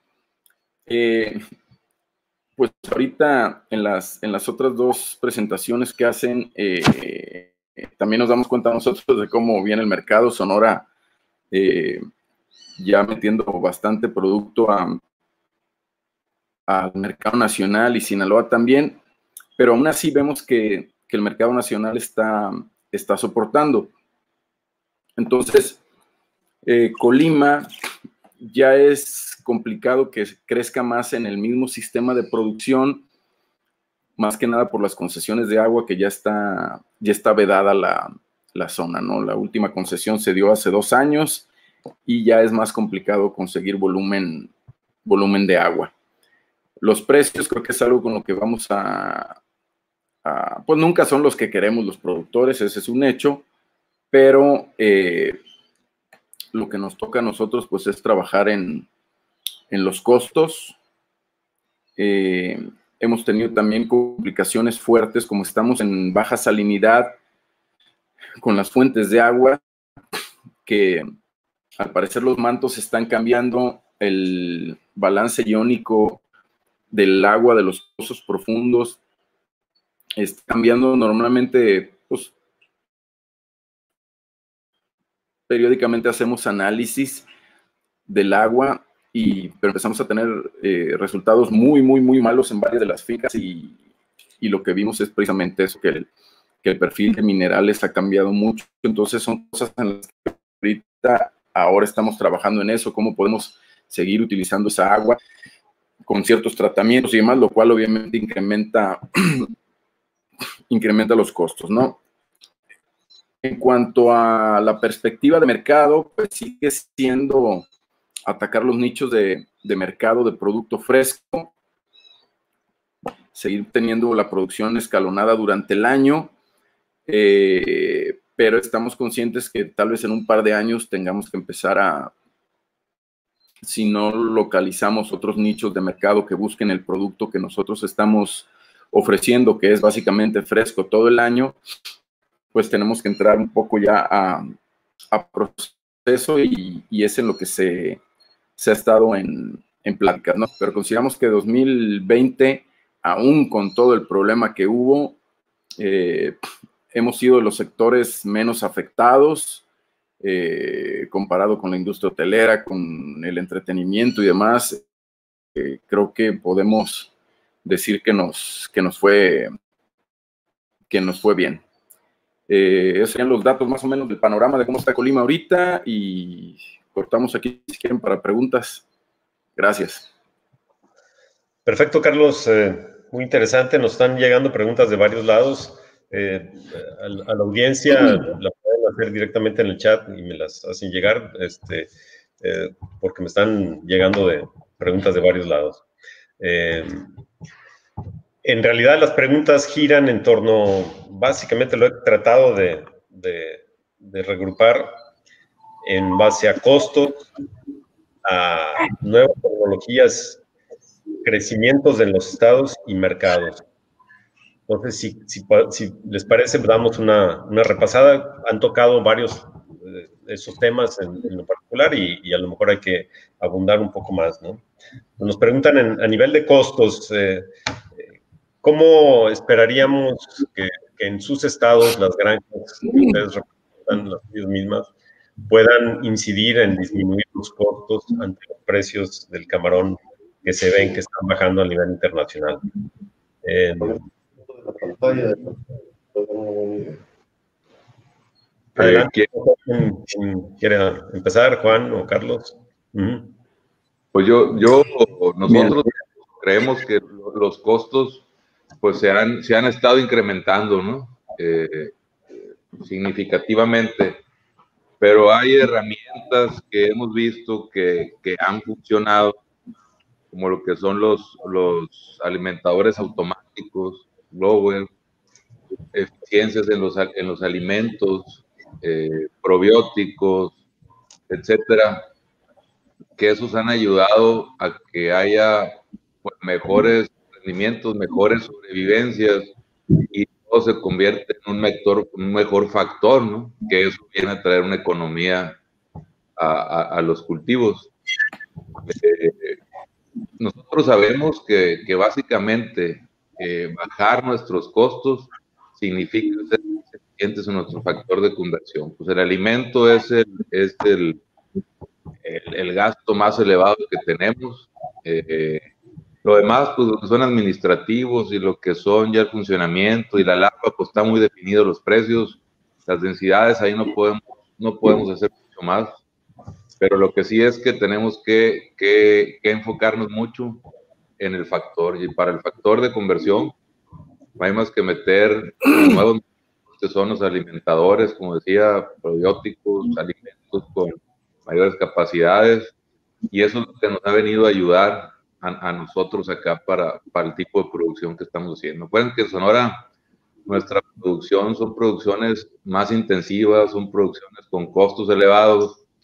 pues ahorita en las otras 2 presentaciones que hacen, también nos damos cuenta nosotros de cómo viene el mercado. Sonora ya metiendo bastante producto al mercado nacional, y Sinaloa también, pero aún así vemos que el mercado nacional está soportando. Entonces, Colima ya es complicado que crezca más en el mismo sistema de producción, más que nada por las concesiones de agua, que ya está vedada la zona, ¿no? La última concesión se dio hace 2 años, y ya es más complicado conseguir volumen de agua. Los precios creo que es algo con lo que vamos pues nunca son los que queremos los productores, ese es un hecho, pero lo que nos toca a nosotros pues es trabajar en los costos. Hemos tenido también complicaciones fuertes, como estamos en baja salinidad con las fuentes de agua, que al parecer los mantos están cambiando el balance iónico del agua de los pozos profundos, está cambiando normalmente, pues periódicamente hacemos análisis del agua, pero empezamos a tener resultados muy malos en varias de las fincas y lo que vimos es precisamente eso, que el perfil de minerales ha cambiado mucho. Entonces son cosas en las que ahorita, ahora estamos trabajando en eso, cómo podemos seguir utilizando esa agua con ciertos tratamientos y demás, lo cual obviamente incrementa los costos, ¿no? En cuanto a la perspectiva de mercado, pues sigue siendo atacar los nichos de mercado de producto fresco, seguir teniendo la producción escalonada durante el año, pero estamos conscientes que tal vez en un par de años tengamos que empezar si no localizamos otros nichos de mercado que busquen el producto que nosotros estamos ofreciendo, que es básicamente fresco todo el año, pues tenemos que entrar un poco ya a proceso y es en lo que se ha estado en pláticas, ¿no? Pero consideramos que 2020, aún con todo el problema que hubo, hemos sido de los sectores menos afectados, comparado con la industria hotelera, con el entretenimiento y demás. Creo que podemos decir que nos fue bien. Esos serían los datos más o menos del panorama de cómo está Colima ahorita y cortamos aquí si quieren para preguntas. Gracias. Perfecto, Carlos. Muy interesante. Nos están llegando preguntas de varios lados. A la audiencia la pueden hacer directamente en el chat y me las hacen llegar, porque me están llegando de preguntas de varios lados. En realidad las preguntas giran en torno, básicamente lo he tratado de regrupar en base a costos, a nuevas tecnologías, crecimientos en los estados y mercados. Entonces, si les parece, damos una repasada. Han tocado varios de esos temas en lo particular y a lo mejor hay que abundar un poco más, ¿no? Nos preguntan a nivel de costos, ¿cómo esperaríamos que en sus estados las granjas que ustedes representan, las mismas, puedan incidir en disminuir los costos ante los precios del camarón que se ven que están bajando a nivel internacional? Adelante. ¿Quién quiere empezar, Juan o Carlos? Pues nosotros creemos que los costos pues se han estado incrementando, ¿no? Significativamente, pero hay herramientas que hemos visto que han funcionado, como lo que son los alimentadores automáticos, blower, eficiencias en los alimentos, probióticos, etcétera, que esos han ayudado a que haya pues, mejores rendimientos, mejores sobrevivencias y todo se convierte en un mejor factor, ¿no? Que eso viene a traer una economía a los cultivos. Nosotros sabemos que básicamente bajar nuestros costos significa ser eficientes en nuestro factor de conversión. Pues el alimento es el gasto más elevado que tenemos. Lo demás, pues lo que son administrativos y lo que son ya el funcionamiento y la larva, pues está muy definido los precios, las densidades, ahí no podemos hacer mucho más. Pero lo que sí es que tenemos que enfocarnos mucho en el factor. Y para el factor de conversión, hay más que meter nuevos que son los alimentadores, como decía, probióticos, alimentos con mayores capacidades. Y eso es lo que nos ha venido a ayudar a nosotros acá para el tipo de producción que estamos haciendo. Recuerden que en Sonora nuestra producción son producciones más intensivas, son producciones con costos elevados,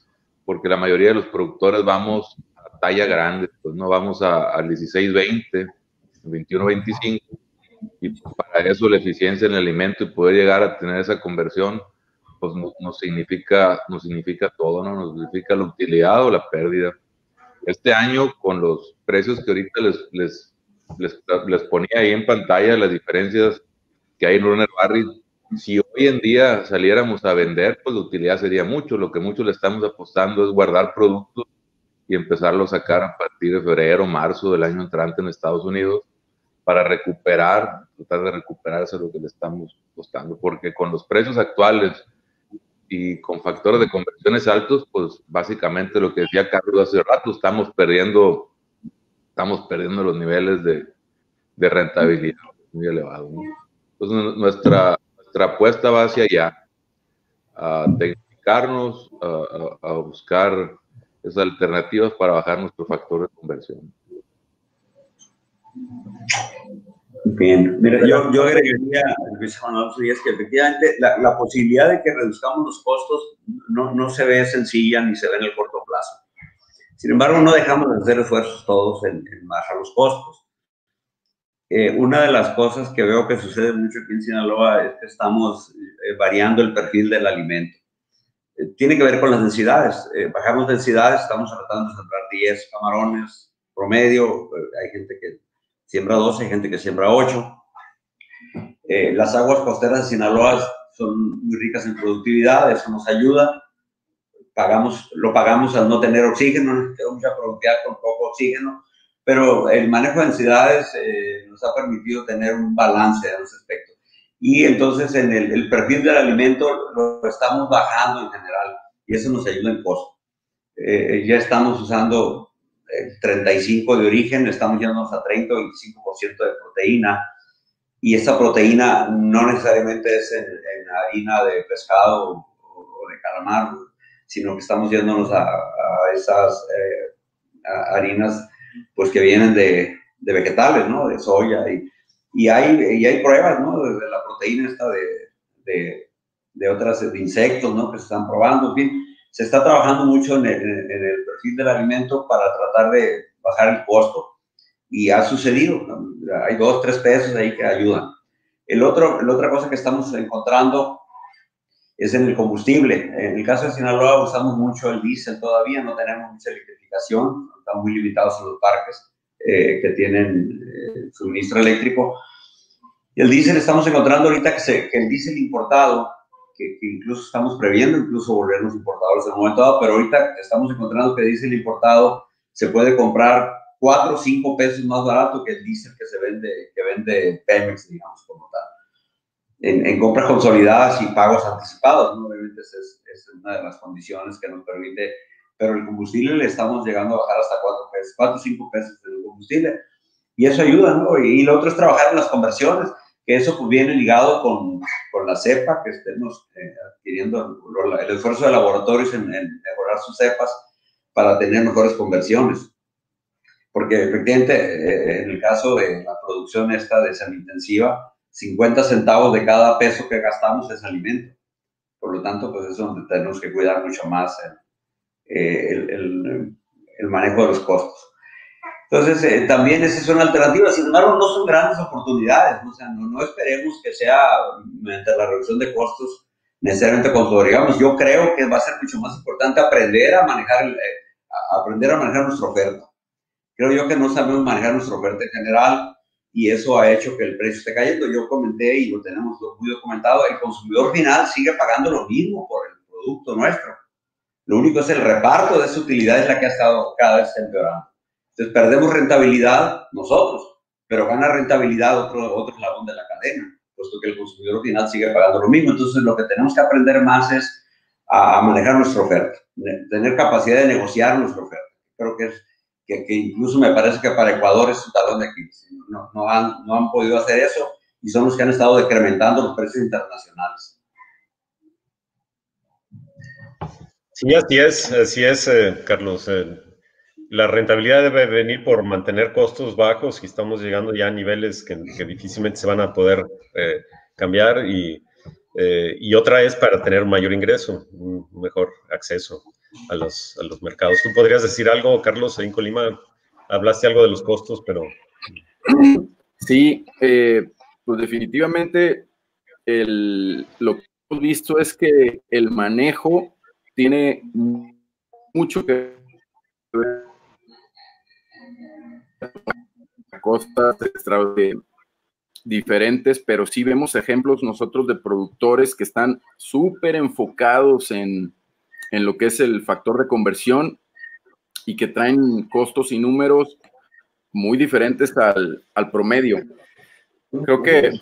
porque la mayoría de los productores vamos a talla grande, pues no vamos al 16-20, 21-25, y para eso la eficiencia en el alimento y poder llegar a tener esa conversión, pues nos significa todo, ¿no? Nos significa la utilidad o la pérdida. Este año, con los precios que ahorita les ponía ahí en pantalla, las diferencias que hay en Runner Barry, si hoy en día saliéramos a vender, pues la utilidad sería mucho. Lo que mucho le estamos apostando es guardar productos y empezarlo a sacar a partir de febrero, marzo del año entrante en Estados Unidos para tratar de recuperarse lo que le estamos apostando, porque con los precios actuales y con factores de conversiones altos, pues básicamente lo que decía Carlos hace rato, estamos perdiendo los niveles de rentabilidad muy elevados, ¿no? Entonces nuestra apuesta va hacia allá, a tecnificarnos, a buscar esas alternativas para bajar nuestro factor de conversión. Bien, mira, yo agregaría, Luis Manuel Frías, que efectivamente la posibilidad de que reduzcamos los costos no se ve sencilla ni se ve en el corto plazo. Sin embargo, no dejamos de hacer esfuerzos todos en bajar los costos. Una de las cosas que veo que sucede mucho aquí en Sinaloa es que estamos variando el perfil del alimento. Tiene que ver con las densidades. Bajamos densidades, estamos tratando de sembrar 10 camarones promedio. Hay gente que siembra 12, hay gente que siembra 8. Las aguas costeras de Sinaloa son muy ricas en productividad, eso nos ayuda. Lo pagamos al no tener oxígeno, tenemos mucha productividad con poco oxígeno, pero el manejo de densidades nos ha permitido tener un balance en ese aspecto. Y entonces en el perfil del alimento lo estamos bajando en general y eso nos ayuda en costo. Ya estamos usando 35 de origen, estamos yéndonos a 30 o 25% de proteína, y esa proteína no necesariamente es en harina de pescado o de calamar, sino que estamos yéndonos a esas harinas pues que vienen de vegetales, ¿no? De soya, y hay pruebas, ¿no? De la proteína esta de otras, de insectos, ¿no? Que se están probando, en fin. Se está trabajando mucho en el perfil del alimento para tratar de bajar el costo. Y ha sucedido, ¿no? Hay 2, 3 pesos ahí que ayudan. La otra cosa que estamos encontrando es en el combustible. En el caso de Sinaloa usamos mucho el diésel todavía, no tenemos mucha electrificación, estamos muy limitados en los parques que tienen suministro eléctrico. Y el diésel estamos encontrando ahorita que el diésel importado, que incluso estamos previendo, incluso volvernos importadores en un momento dado, pero ahorita estamos encontrando que el diésel importado se puede comprar 4 o 5 pesos más barato que el diésel que vende Pemex, digamos, como tal. En compras consolidadas y pagos anticipados, ¿no? Obviamente esa es una de las condiciones que nos permite, pero el combustible le estamos llegando a bajar hasta 4 o 5 pesos del combustible, y eso ayuda, ¿no? Y lo otro es trabajar en las conversiones, que eso pues viene ligado con la cepa, que estemos adquiriendo el esfuerzo de laboratorios en mejorar sus cepas para tener mejores conversiones. Porque efectivamente, en el caso de la producción esta de semi-intensiva, 50 centavos de cada peso que gastamos es alimento. Por lo tanto, pues es donde tenemos que cuidar mucho más el manejo de los costos. Entonces, también esa es una alternativa. Sin embargo, no son grandes oportunidades, ¿no? O sea, no esperemos que sea mediante la reducción de costos necesariamente cuando digamos. Yo creo que va a ser mucho más importante aprender a manejar nuestra oferta. Creo yo que no sabemos manejar nuestra oferta en general y eso ha hecho que el precio esté cayendo. Yo comenté y lo tenemos muy documentado, el consumidor final sigue pagando lo mismo por el producto nuestro. Lo único es el reparto de esa utilidad es la que ha estado cada vez empeorando. Entonces perdemos rentabilidad nosotros, pero gana rentabilidad otro eslabón de la cadena, puesto que el consumidor final sigue pagando lo mismo. Entonces lo que tenemos que aprender más es a manejar nuestra oferta, tener capacidad de negociar nuestra oferta. Creo que incluso me parece que para Ecuador es un talón de Aquiles. No han podido hacer eso y son los que han estado decrementando los precios internacionales. Sí, así es, Carlos. La rentabilidad debe venir por mantener costos bajos y estamos llegando ya a niveles que difícilmente se van a poder cambiar y otra es para tener un mayor ingreso, un mejor acceso los mercados. ¿Tú podrías decir algo, Carlos? Ahí en Colima hablaste algo de los costos, pero... Sí, pues definitivamente lo que hemos visto es que el manejo tiene mucho que ver con costas diferentes, pero sí vemos ejemplos nosotros de productores que están súper enfocados en lo que es el factor de conversión y que traen costos y números muy diferentes al promedio. Creo que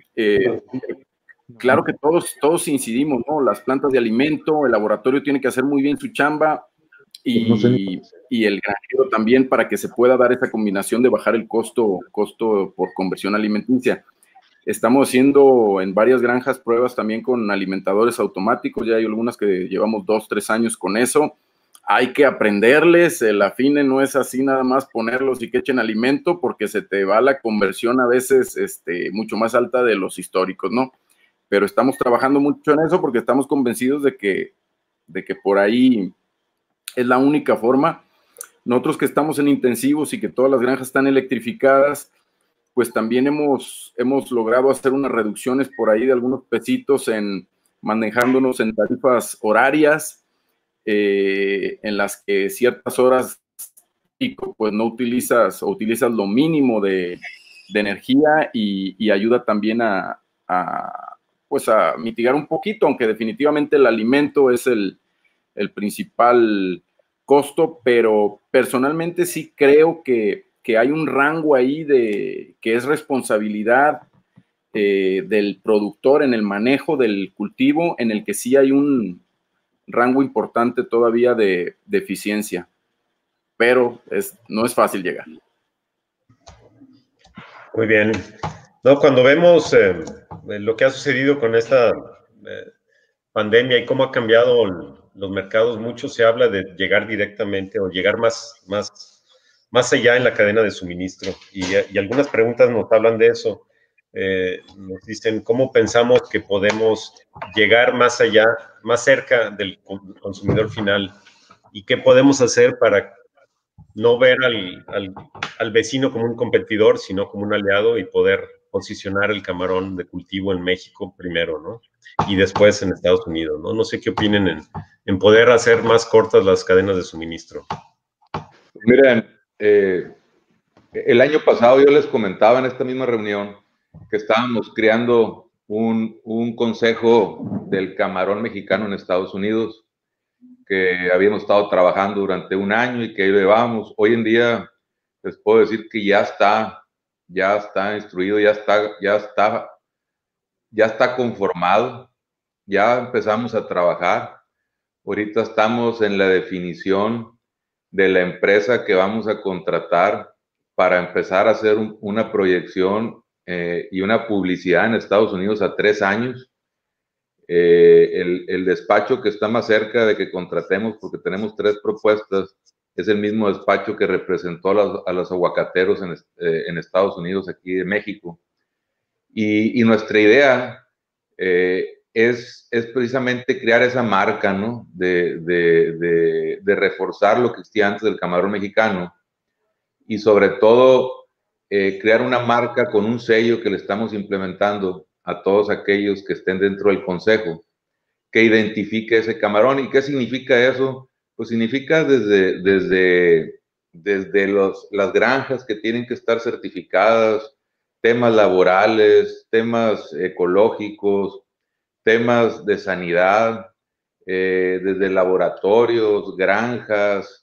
claro que todos incidimos, ¿no? Las plantas de alimento, el laboratorio tiene que hacer muy bien su chamba y el granjero también, para que se pueda dar esa combinación de bajar el costo por conversión alimenticia. Estamos haciendo en varias granjas pruebas también con alimentadores automáticos. Ya hay algunas que llevamos 2, 3 años con eso. Hay que aprenderles, el afine no es así nada más ponerlos y que echen alimento, porque se te va la conversión a veces mucho más alta de los históricos, ¿no? Pero estamos trabajando mucho en eso porque estamos convencidos de que por ahí es la única forma. Nosotros que estamos en intensivos y que todas las granjas están electrificadas, pues también hemos logrado hacer unas reducciones por ahí de algunos pesitos manejándonos en tarifas horarias, en las que ciertas horas pues no utilizas o utilizas lo mínimo de energía y ayuda también a mitigar un poquito, aunque definitivamente el alimento es el principal costo, pero personalmente sí creo que hay un rango ahí que es responsabilidad del productor en el manejo del cultivo, en el que sí hay un rango importante todavía de eficiencia, pero no es fácil llegar. Muy bien. No, cuando vemos lo que ha sucedido con esta pandemia y cómo ha cambiado los mercados, mucho se habla de llegar directamente o llegar más allá en la cadena de suministro. Y algunas preguntas nos hablan de eso. Nos dicen cómo pensamos que podemos llegar más allá, más cerca del consumidor final, y qué podemos hacer para no ver al vecino como un competidor, sino como un aliado, y poder posicionar el camarón de cultivo en México primero, ¿no? Y después en Estados Unidos, ¿no? No sé qué opinen en poder hacer más cortas las cadenas de suministro. Miren, el año pasado yo les comentaba en esta misma reunión que estábamos creando un consejo del camarón mexicano en Estados Unidos, que habíamos estado trabajando durante un año y que ahí lo llevábamos. Hoy en día les puedo decir que ya está instruido, ya está conformado, ya empezamos a trabajar. Ahorita estamos en la definición de la empresa que vamos a contratar para empezar a hacer una proyección y una publicidad en Estados Unidos a 3 años. El despacho que está más cerca de que contratemos, porque tenemos 3 propuestas, es el mismo despacho que representó a los aguacateros en Estados Unidos, aquí de México. Y nuestra idea es precisamente crear esa marca, ¿no? De reforzar lo que existía antes del camarón mexicano, y sobre todo crear una marca con un sello que le estamos implementando a todos aquellos que estén dentro del consejo, que identifique ese camarón. ¿Y qué significa eso? Pues significa desde las granjas que tienen que estar certificadas, temas laborales, temas ecológicos, temas de sanidad, desde laboratorios, granjas,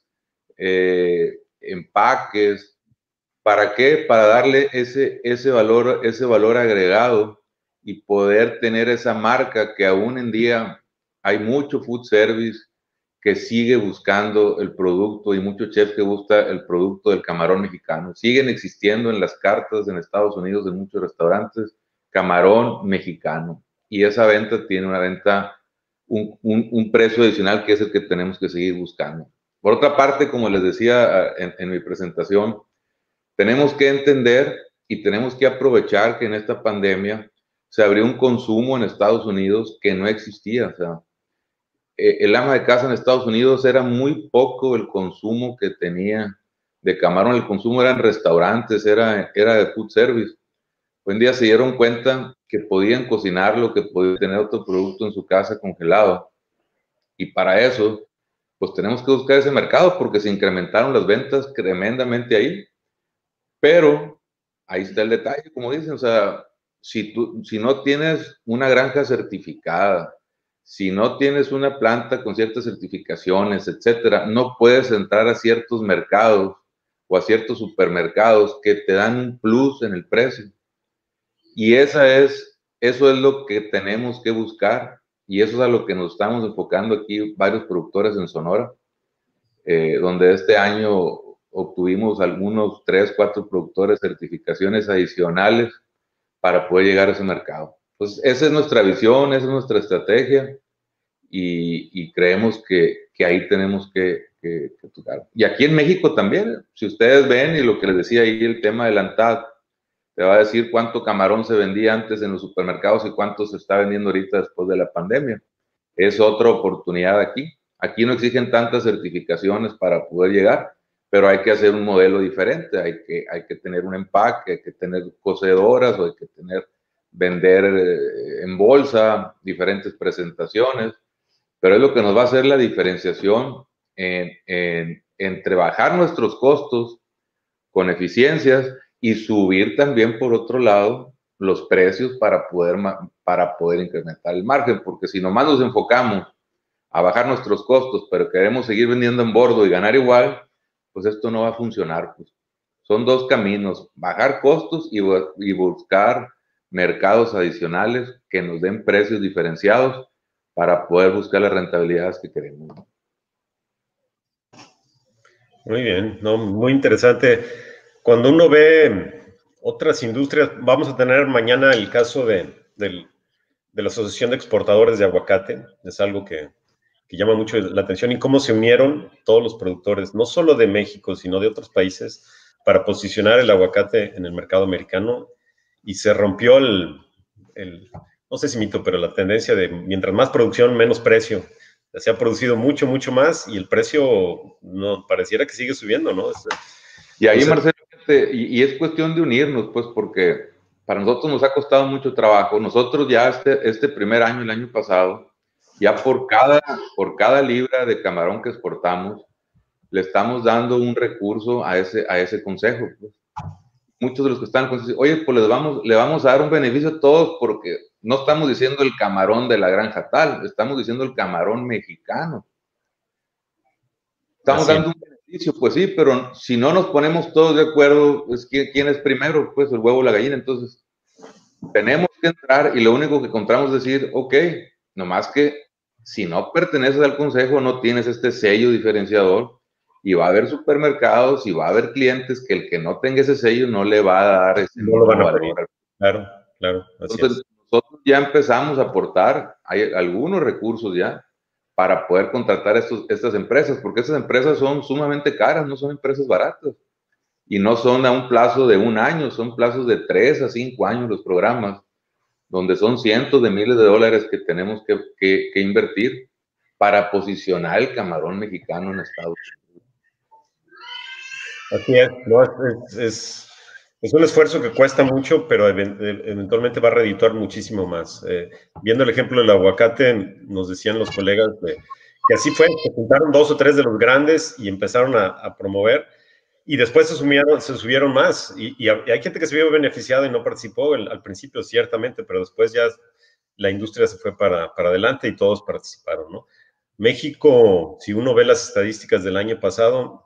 empaques. ¿Para qué? Para darle ese valor agregado y poder tener esa marca que aún en día hay mucho food service que sigue buscando el producto, y mucho chef que busca el producto del camarón mexicano. Siguen existiendo en las cartas en Estados Unidos, en muchos restaurantes, camarón mexicano. Y esa venta tiene un precio adicional, que es el que tenemos que seguir buscando. Por otra parte, como les decía en mi presentación, tenemos que entender y tenemos que aprovechar que en esta pandemia se abrió un consumo en Estados Unidos que no existía. O sea, el ama de casa en Estados Unidos era muy poco el consumo que tenía de camarón. El consumo era en restaurantes, era de food service. Hoy en día se dieron cuenta que podían cocinarlo, que podían tener otro producto en su casa congelado. Y para eso, pues tenemos que buscar ese mercado porque se incrementaron las ventas tremendamente ahí. Pero ahí está el detalle, como dicen, o sea, si no tienes una granja certificada, si no tienes una planta con ciertas certificaciones, etcétera, no puedes entrar a ciertos mercados o a ciertos supermercados que te dan un plus en el precio. Y eso es lo que tenemos que buscar y eso es a lo que nos estamos enfocando aquí varios productores en Sonora, donde este año obtuvimos algunos 3, 4 productores certificaciones adicionales para poder llegar a ese mercado. Entonces, esa es nuestra visión, esa es nuestra estrategia y creemos que ahí tenemos que tocar. Y aquí en México también, si ustedes ven, y lo que les decía ahí, el tema del ANTAD, te va a decir cuánto camarón se vendía antes en los supermercados y cuánto se está vendiendo ahorita después de la pandemia. Es otra oportunidad aquí. Aquí no exigen tantas certificaciones para poder llegar, pero hay que hacer un modelo diferente. Hay que tener un empaque, hay que tener cocedoras, o hay que vender en bolsa, diferentes presentaciones. Pero es lo que nos va a hacer la diferenciación entre bajar nuestros costos con eficiencias y subir también, por otro lado, los precios para poder incrementar el margen, porque si nomás nos enfocamos a bajar nuestros costos, pero queremos seguir vendiendo en bordo y ganar igual, pues esto no va a funcionar. Pues. Son dos caminos, bajar costos y buscar mercados adicionales que nos den precios diferenciados para poder buscar las rentabilidades que queremos. Muy bien, no, muy interesante. Cuando uno ve otras industrias, vamos a tener mañana el caso de la Asociación de Exportadores de Aguacate, es algo que llama mucho la atención, y cómo se unieron todos los productores, no solo de México, sino de otros países, para posicionar el aguacate en el mercado americano, y se rompió no sé si mito, pero la tendencia de mientras más producción, menos precio. Se ha producido mucho, mucho más, y el precio no pareciera que sigue subiendo, ¿no? Y ahí, Marcelo, y es cuestión de unirnos, pues, porque para nosotros nos ha costado mucho trabajo. Nosotros ya este primer año, el año pasado, ya por cada libra de camarón que exportamos, le estamos dando un recurso a ese consejo. Pues. Muchos de los que están con oye, pues le vamos a dar un beneficio a todos, porque no estamos diciendo el camarón de la granja tal, estamos diciendo el camarón mexicano. Estamos dando un beneficio, pues sí, pero si no nos ponemos todos de acuerdo, pues ¿quién es primero? Pues el huevo o la gallina. Entonces, tenemos que entrar y lo único que encontramos es decir, ok, nomás que si no perteneces al consejo, no tienes este sello diferenciador, y va a haber supermercados y va a haber clientes que el que no tenga ese sello no le va a dar ese mismo valor. Claro, claro. Entonces, nosotros ya empezamos a aportar, hay algunos recursos ya, para poder contratar estas empresas, porque estas empresas son sumamente caras, no son empresas baratas, y no son a un plazo de 1 año, son plazos de 3 a 5 años los programas, donde son cientos de miles de dólares que tenemos que invertir para posicionar el camarón mexicano en Estados Unidos. Así es, no, es un esfuerzo que cuesta mucho, pero eventualmente va a redituar muchísimo más. Viendo el ejemplo del aguacate, nos decían los colegas que así fue, se juntaron 2 o 3 de los grandes y empezaron a promover, y después se subieron más, y hay gente que se vio beneficiada y no participó al principio, ciertamente, pero después ya la industria se fue para adelante y todos participaron, ¿no? México, si uno ve las estadísticas del año pasado,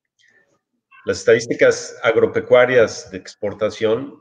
las estadísticas agropecuarias de exportación,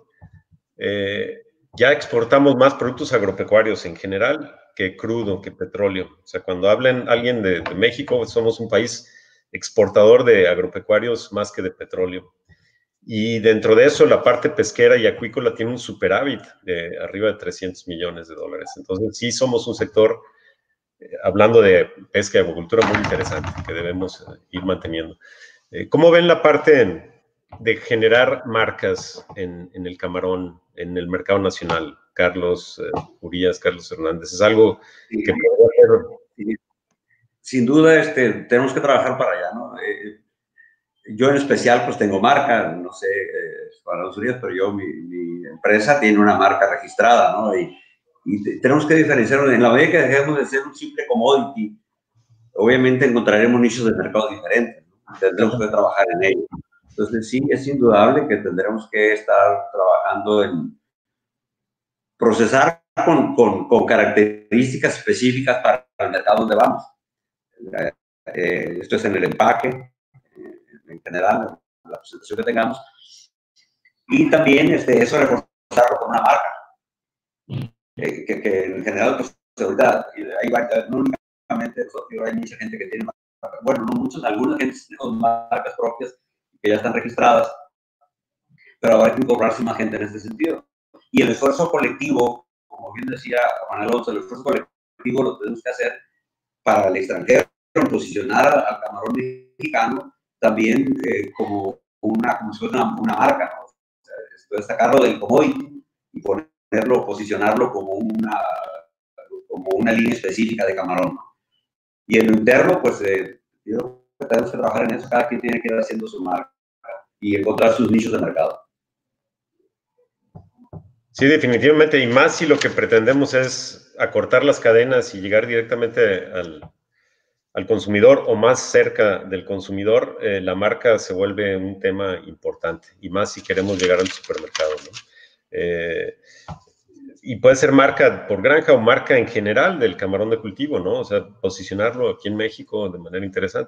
ya exportamos más productos agropecuarios en general que crudo, que petróleo. O sea, cuando hablen alguien de México, somos un país exportador de agropecuarios más que de petróleo. Y dentro de eso, la parte pesquera y acuícola tiene un superávit de arriba de $300 millones. Entonces, sí somos un sector, hablando de pesca y acuicultura, muy interesante, que debemos ir manteniendo. ¿Cómo ven la parte de generar marcas en el camarón, en el mercado nacional? Carlos Urías, Carlos Hernández, ¿es algo que podría ser sin duda tenemos que trabajar para allá, ¿no? Yo en especial pues tengo marca, no sé, para los Urias, pero mi empresa tiene una marca registrada, ¿no? Y tenemos que diferenciarlo. En la medida que dejemos de ser un simple commodity, obviamente encontraremos nichos de mercado diferentes, ¿no? Tendremos que trabajar en ello. Entonces sí, es indudable que tendremos que estar trabajando en procesar con características específicas para el mercado donde vamos. Esto es en el empaque, en general, la presentación que tengamos. Y también eso reforzarlo con una marca. Que en general, pues, ahorita, no únicamente eso, hay mucha gente que tiene marcas. Bueno, no muchos, algunas gente tiene marcas propias que ya están registradas, pero ahora hay que incorporarse más gente en este sentido. Y el esfuerzo colectivo, como bien decía Juan Alonso, el esfuerzo colectivo lo tenemos que hacer para el extranjero, posicionar al camarón mexicano también como si fuera una marca, ¿no? O sea, destacarlo del commodity y posicionarlo como una línea específica de camarón, ¿no? Y en lo interno, pues yo creo que tenemos que trabajar en eso, cada quien tiene que ir haciendo su marca y encontrar sus nichos de mercado. Sí, definitivamente, y más si lo que pretendemos es acortar las cadenas y llegar directamente al consumidor o más cerca del consumidor, la marca se vuelve un tema importante, y más si queremos llegar al supermercado, ¿no? Y puede ser marca por granja o marca en general del camarón de cultivo, ¿no? O sea, posicionarlo aquí en México de manera interesante.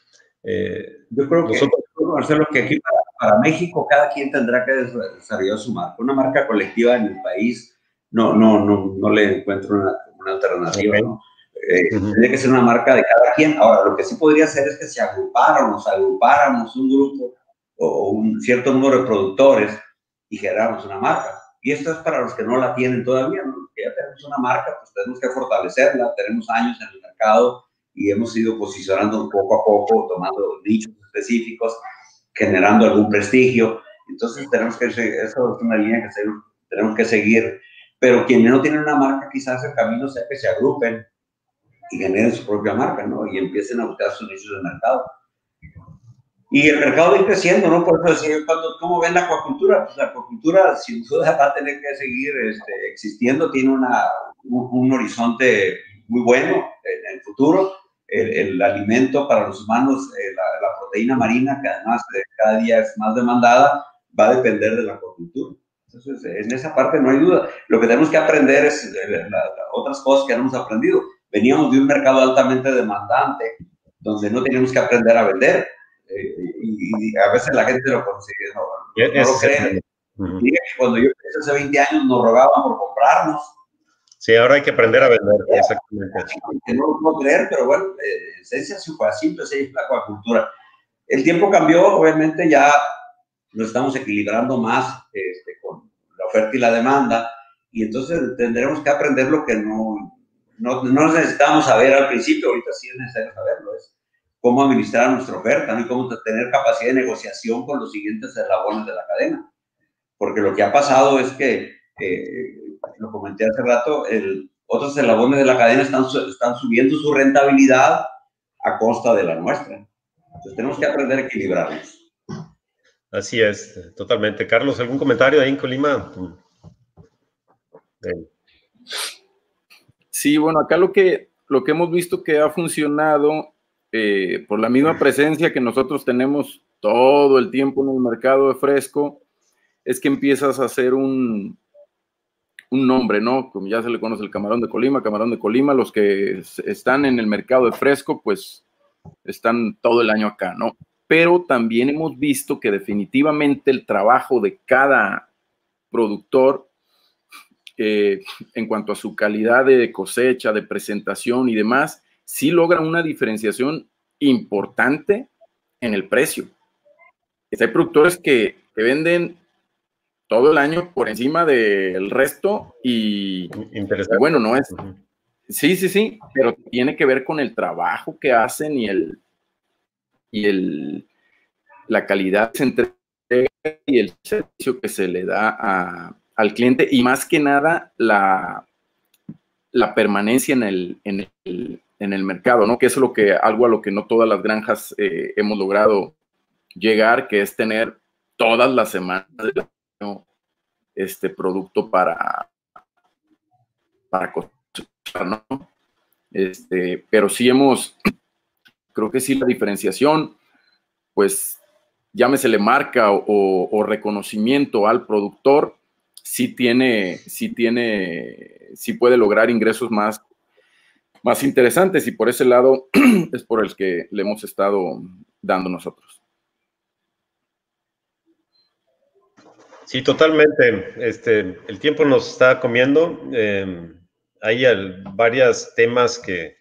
Yo creo que, Marcelo, que aquí para México cada quien tendrá que desarrollar su marca. Una marca colectiva en el país no le encuentro una alternativa, okay, ¿no? Tiene que ser una marca de cada quien. Ahora, lo que sí podría ser es que si agrupáramos un grupo o un cierto número de productores y generáramos una marca. Y esto es para los que no la tienen todavía, ¿no? Los que ya tenemos una marca, pues tenemos que fortalecerla. Tenemos años en el mercado y hemos ido posicionando poco a poco, tomando nichos específicos, generando algún prestigio. Entonces tenemos que, eso es una línea que tenemos que seguir. Pero quienes no tienen una marca, quizás el camino sea que se agrupen y generen su propia marca, ¿no? Y empiecen a buscar sus nichos de mercado. Y el mercado va a ir creciendo, ¿no? Por eso decía, ¿cómo ven la acuacultura? Pues la acuacultura sin duda va a tener que seguir existiendo, tiene un horizonte muy bueno en el futuro. El alimento para los humanos, la proteína marina, que además cada día es más demandada, va a depender de la acuacultura. Entonces, en esa parte no hay duda. Lo que tenemos que aprender es otras cosas que hemos aprendido. Veníamos de un mercado altamente demandante, donde no teníamos que aprender a vender. Y a veces la gente lo consigue, no lo cree. Cuando yo empecé hace 20 años nos rogaban por comprarnos. Sí, ahora hay que aprender a vender, exactamente. No lo puedo creer, pero bueno, en esencia así empecé la acuacultura. El tiempo cambió, obviamente ya nos estamos equilibrando más con la oferta y la demanda, y entonces tendremos que aprender lo que no necesitamos saber al principio, ahorita sí es necesario saberlo, es cómo administrar nuestra oferta, ¿no? Y cómo tener capacidad de negociación con los siguientes eslabones de la cadena. Porque lo que ha pasado es que, lo comenté hace rato, otros eslabones de la cadena están subiendo su rentabilidad a costa de la nuestra. Entonces tenemos que aprender a equilibrarnos. Así es, totalmente. Carlos, ¿algún comentario ahí en Colima? Sí, bueno, acá lo que hemos visto que ha funcionado por la misma presencia que nosotros tenemos todo el tiempo en el mercado de fresco, es que empiezas a hacer un nombre, ¿no? Como ya se le conoce el camarón de Colima, los que están en el mercado de fresco, pues están todo el año acá, ¿no? Pero también hemos visto que definitivamente el trabajo de cada productor en cuanto a su calidad de cosecha, de presentación y demás, sí logra una diferenciación importante en el precio. Hay productores que venden todo el año por encima del resto y bueno, no es... Sí, pero tiene que ver con el trabajo que hacen y la calidad que se entrega y el servicio que se le da al cliente, y más que nada la permanencia en el mercado, ¿no? Que eso es algo a lo que no todas las granjas hemos logrado llegar, que es tener todas las semanas del año producto para cosechar, ¿no? Pero sí creo que sí la diferenciación, pues llámesele marca o reconocimiento al productor, sí puede lograr ingresos más interesantes, y por ese lado es por el que le hemos estado dando nosotros. Sí, totalmente. El tiempo nos está comiendo. Hay varios temas que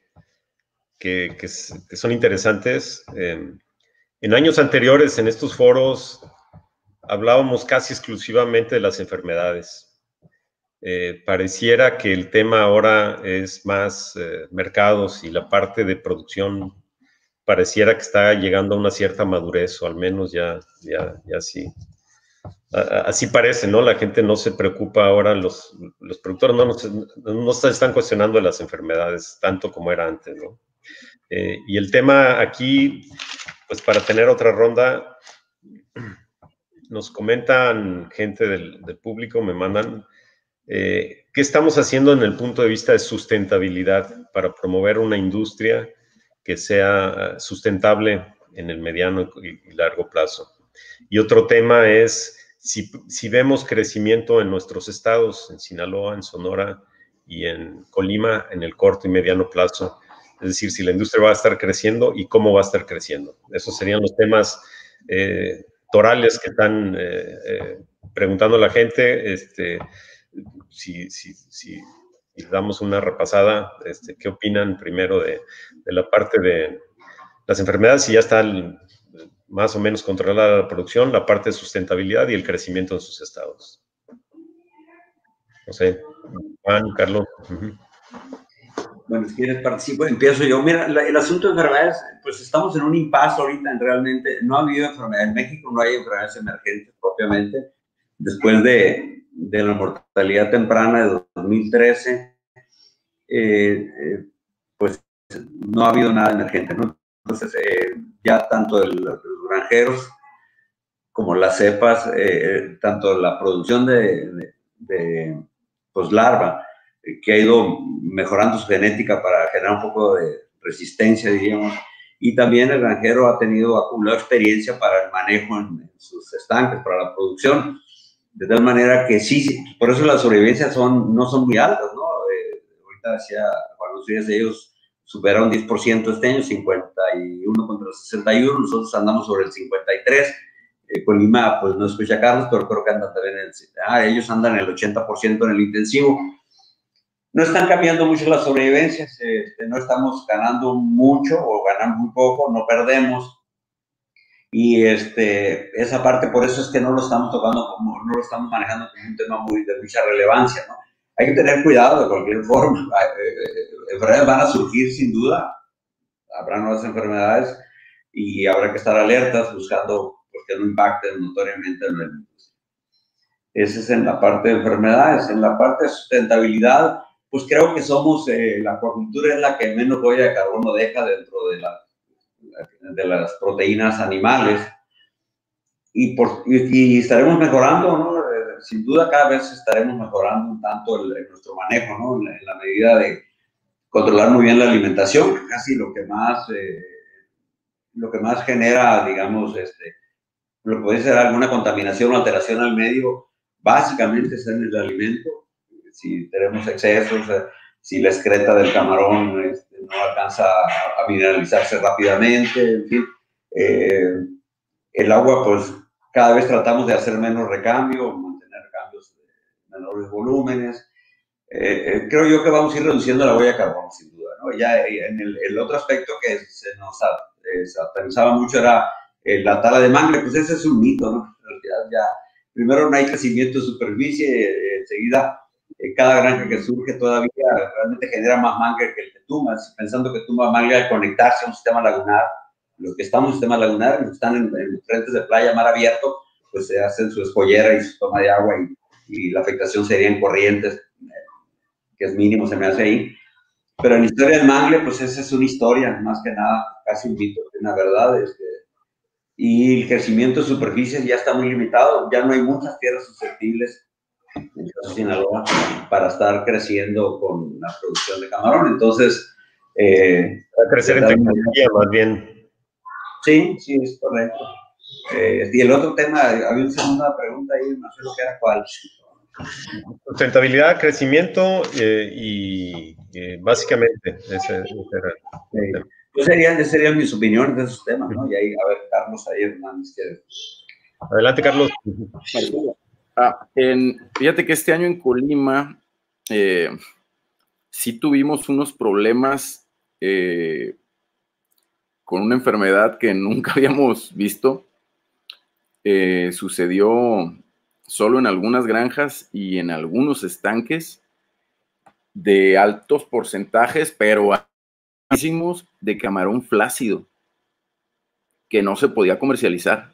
son interesantes. En años anteriores, en estos foros, hablábamos casi exclusivamente de las enfermedades. Pareciera que el tema ahora es más mercados, y la parte de producción pareciera que está llegando a una cierta madurez, o al menos ya sí. Así parece, ¿no? La gente no se preocupa ahora, los productores no se están cuestionando las enfermedades tanto como era antes, ¿no? Y el tema aquí, pues para tener otra ronda, nos comentan gente del público, me mandan, ¿qué estamos haciendo en el punto de vista de sustentabilidad para promover una industria que sea sustentable en el mediano y largo plazo? Y otro tema es, si vemos crecimiento en nuestros estados, en Sinaloa, en Sonora y en Colima, en el corto y mediano plazo, es decir, si la industria va a estar creciendo y cómo va a estar creciendo. Esos serían los temas torales que están preguntando la gente. Si damos una repasada, ¿qué opinan primero de la parte de las enfermedades? Si ya están más o menos controlada la producción, la parte de sustentabilidad y el crecimiento en sus estados. No sé, Juan, Carlos. Bueno, si quieres participo, empiezo yo. Mira, el asunto de enfermedades, pues estamos en un impasse ahorita, realmente no ha habido enfermedades. En México no hay enfermedades emergentes propiamente. Después de la mortalidad temprana de 2013, pues no ha habido nada emergente, ¿no? Entonces, ya tanto los granjeros como las cepas, tanto la producción de pues, larva, que ha ido mejorando su genética para generar un poco de resistencia, diríamos, y también el granjero ha acumulado experiencia para el manejo en sus estanques, para la producción, de tal manera que sí, por eso las sobrevivencias no son muy altas, ¿no? Ahorita decía Juan Luis Díaz, de ellos superaron 10% este año, 51 contra 61, nosotros andamos sobre el 53%. Colima, pues no escucha a Carlos, pero creo que andan también ellos andan el 80% en el intensivo. No están cambiando mucho las sobrevivencias, no estamos ganando mucho o ganando muy poco, no perdemos. Y esa parte, por eso es que no lo estamos tocando, no lo estamos manejando como un tema de mucha relevancia, ¿no? Hay que tener cuidado de cualquier forma. Enfermedades van a surgir sin duda, habrá nuevas enfermedades y habrá que estar alertas buscando que no impacten notoriamente en la industria. Ese es en la parte de enfermedades. En la parte de sustentabilidad, pues creo que la acuacultura es la que menos huella de carbono deja dentro de las proteínas animales, y estaremos mejorando, ¿no? Sin duda cada vez estaremos mejorando un tanto nuestro manejo, ¿no? En la medida de controlar muy bien la alimentación, que casi lo que más genera, digamos, lo que puede ser alguna contaminación o alteración al medio, básicamente es en el alimento. Si tenemos excesos, si la excreta del camarón no alcanza a mineralizarse rápidamente, en fin. El agua, pues cada vez tratamos de hacer menos recambio, mantener cambios de menores volúmenes. Creo yo que vamos a ir reduciendo la huella de carbono, sin duda, ¿no? Ya en el otro aspecto que se nos satanizaba mucho era la tala de mangle, pues ese es un mito, ¿no? En realidad ya, primero no hay crecimiento de superficie, enseguida cada granja que surge todavía realmente genera más mangle que el que tumba, pensando que tumba mangle al conectarse a un sistema lagunar. Los que estamos en sistema lagunar, los que están en frentes de playa, mar abierto, pues se hacen su escollera y su toma de agua y la afectación sería en corrientes, que es mínimo, se me hace ahí. Pero la historia del mangle, pues esa es una historia, más que nada, casi un mito, una verdad. Y el crecimiento de superficies ya está muy limitado, ya no hay muchas tierras susceptibles en Sinaloa para estar creciendo con la producción de camarón. Entonces, va a crecer en tecnología más bien. Sí, sí, es correcto. Y el otro tema, había una segunda pregunta ahí, no sé lo que era cuál. Sustentabilidad, crecimiento y básicamente ese era el tema. Esas serían mis opiniones de esos temas, ¿no? Y ahí, a ver, Carlos, ahí Hernández. Adelante, Carlos. Fíjate que este año en Colima sí tuvimos unos problemas con una enfermedad que nunca habíamos visto. Sucedió solo en algunas granjas y en algunos estanques de altos porcentajes, pero altísimos, de camarón flácido que no se podía comercializar.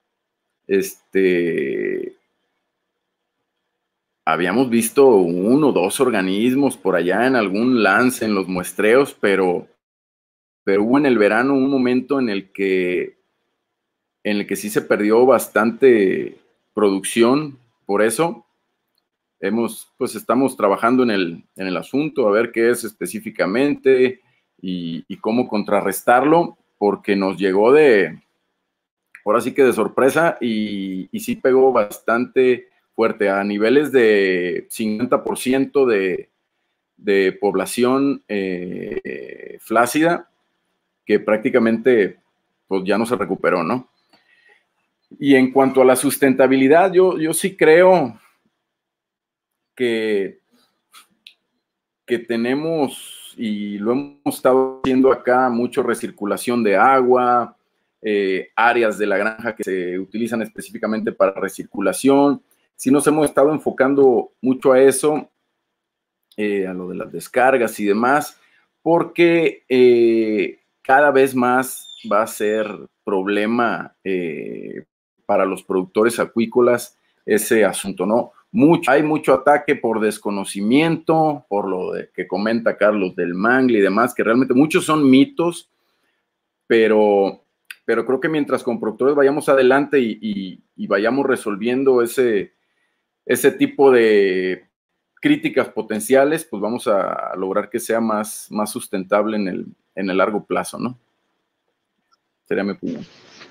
Habíamos visto 1 o 2 organismos por allá en algún lance en los muestreos, pero hubo en el verano un momento en el que sí se perdió bastante producción. Por eso pues estamos trabajando en el asunto, a ver qué es específicamente y cómo contrarrestarlo, porque nos llegó ahora sí que de sorpresa y sí pegó bastante fuerte, a niveles de 50% de población flácida, que prácticamente pues ya no se recuperó, ¿no? Y en cuanto a la sustentabilidad, yo sí creo que tenemos, y lo hemos estado haciendo acá, mucho recirculación de agua, áreas de la granja que se utilizan específicamente para recirculación. Sí nos hemos estado enfocando mucho a eso, a lo de las descargas y demás, porque cada vez más va a ser problema para los productores acuícolas ese asunto, ¿no? Hay mucho ataque por desconocimiento, por lo que comenta Carlos del mangle y demás, que realmente muchos son mitos, pero creo que mientras con productores vayamos adelante y vayamos resolviendo ese tipo de críticas potenciales, pues vamos a lograr que sea más sustentable en el largo plazo, ¿no? Sería mi opinión.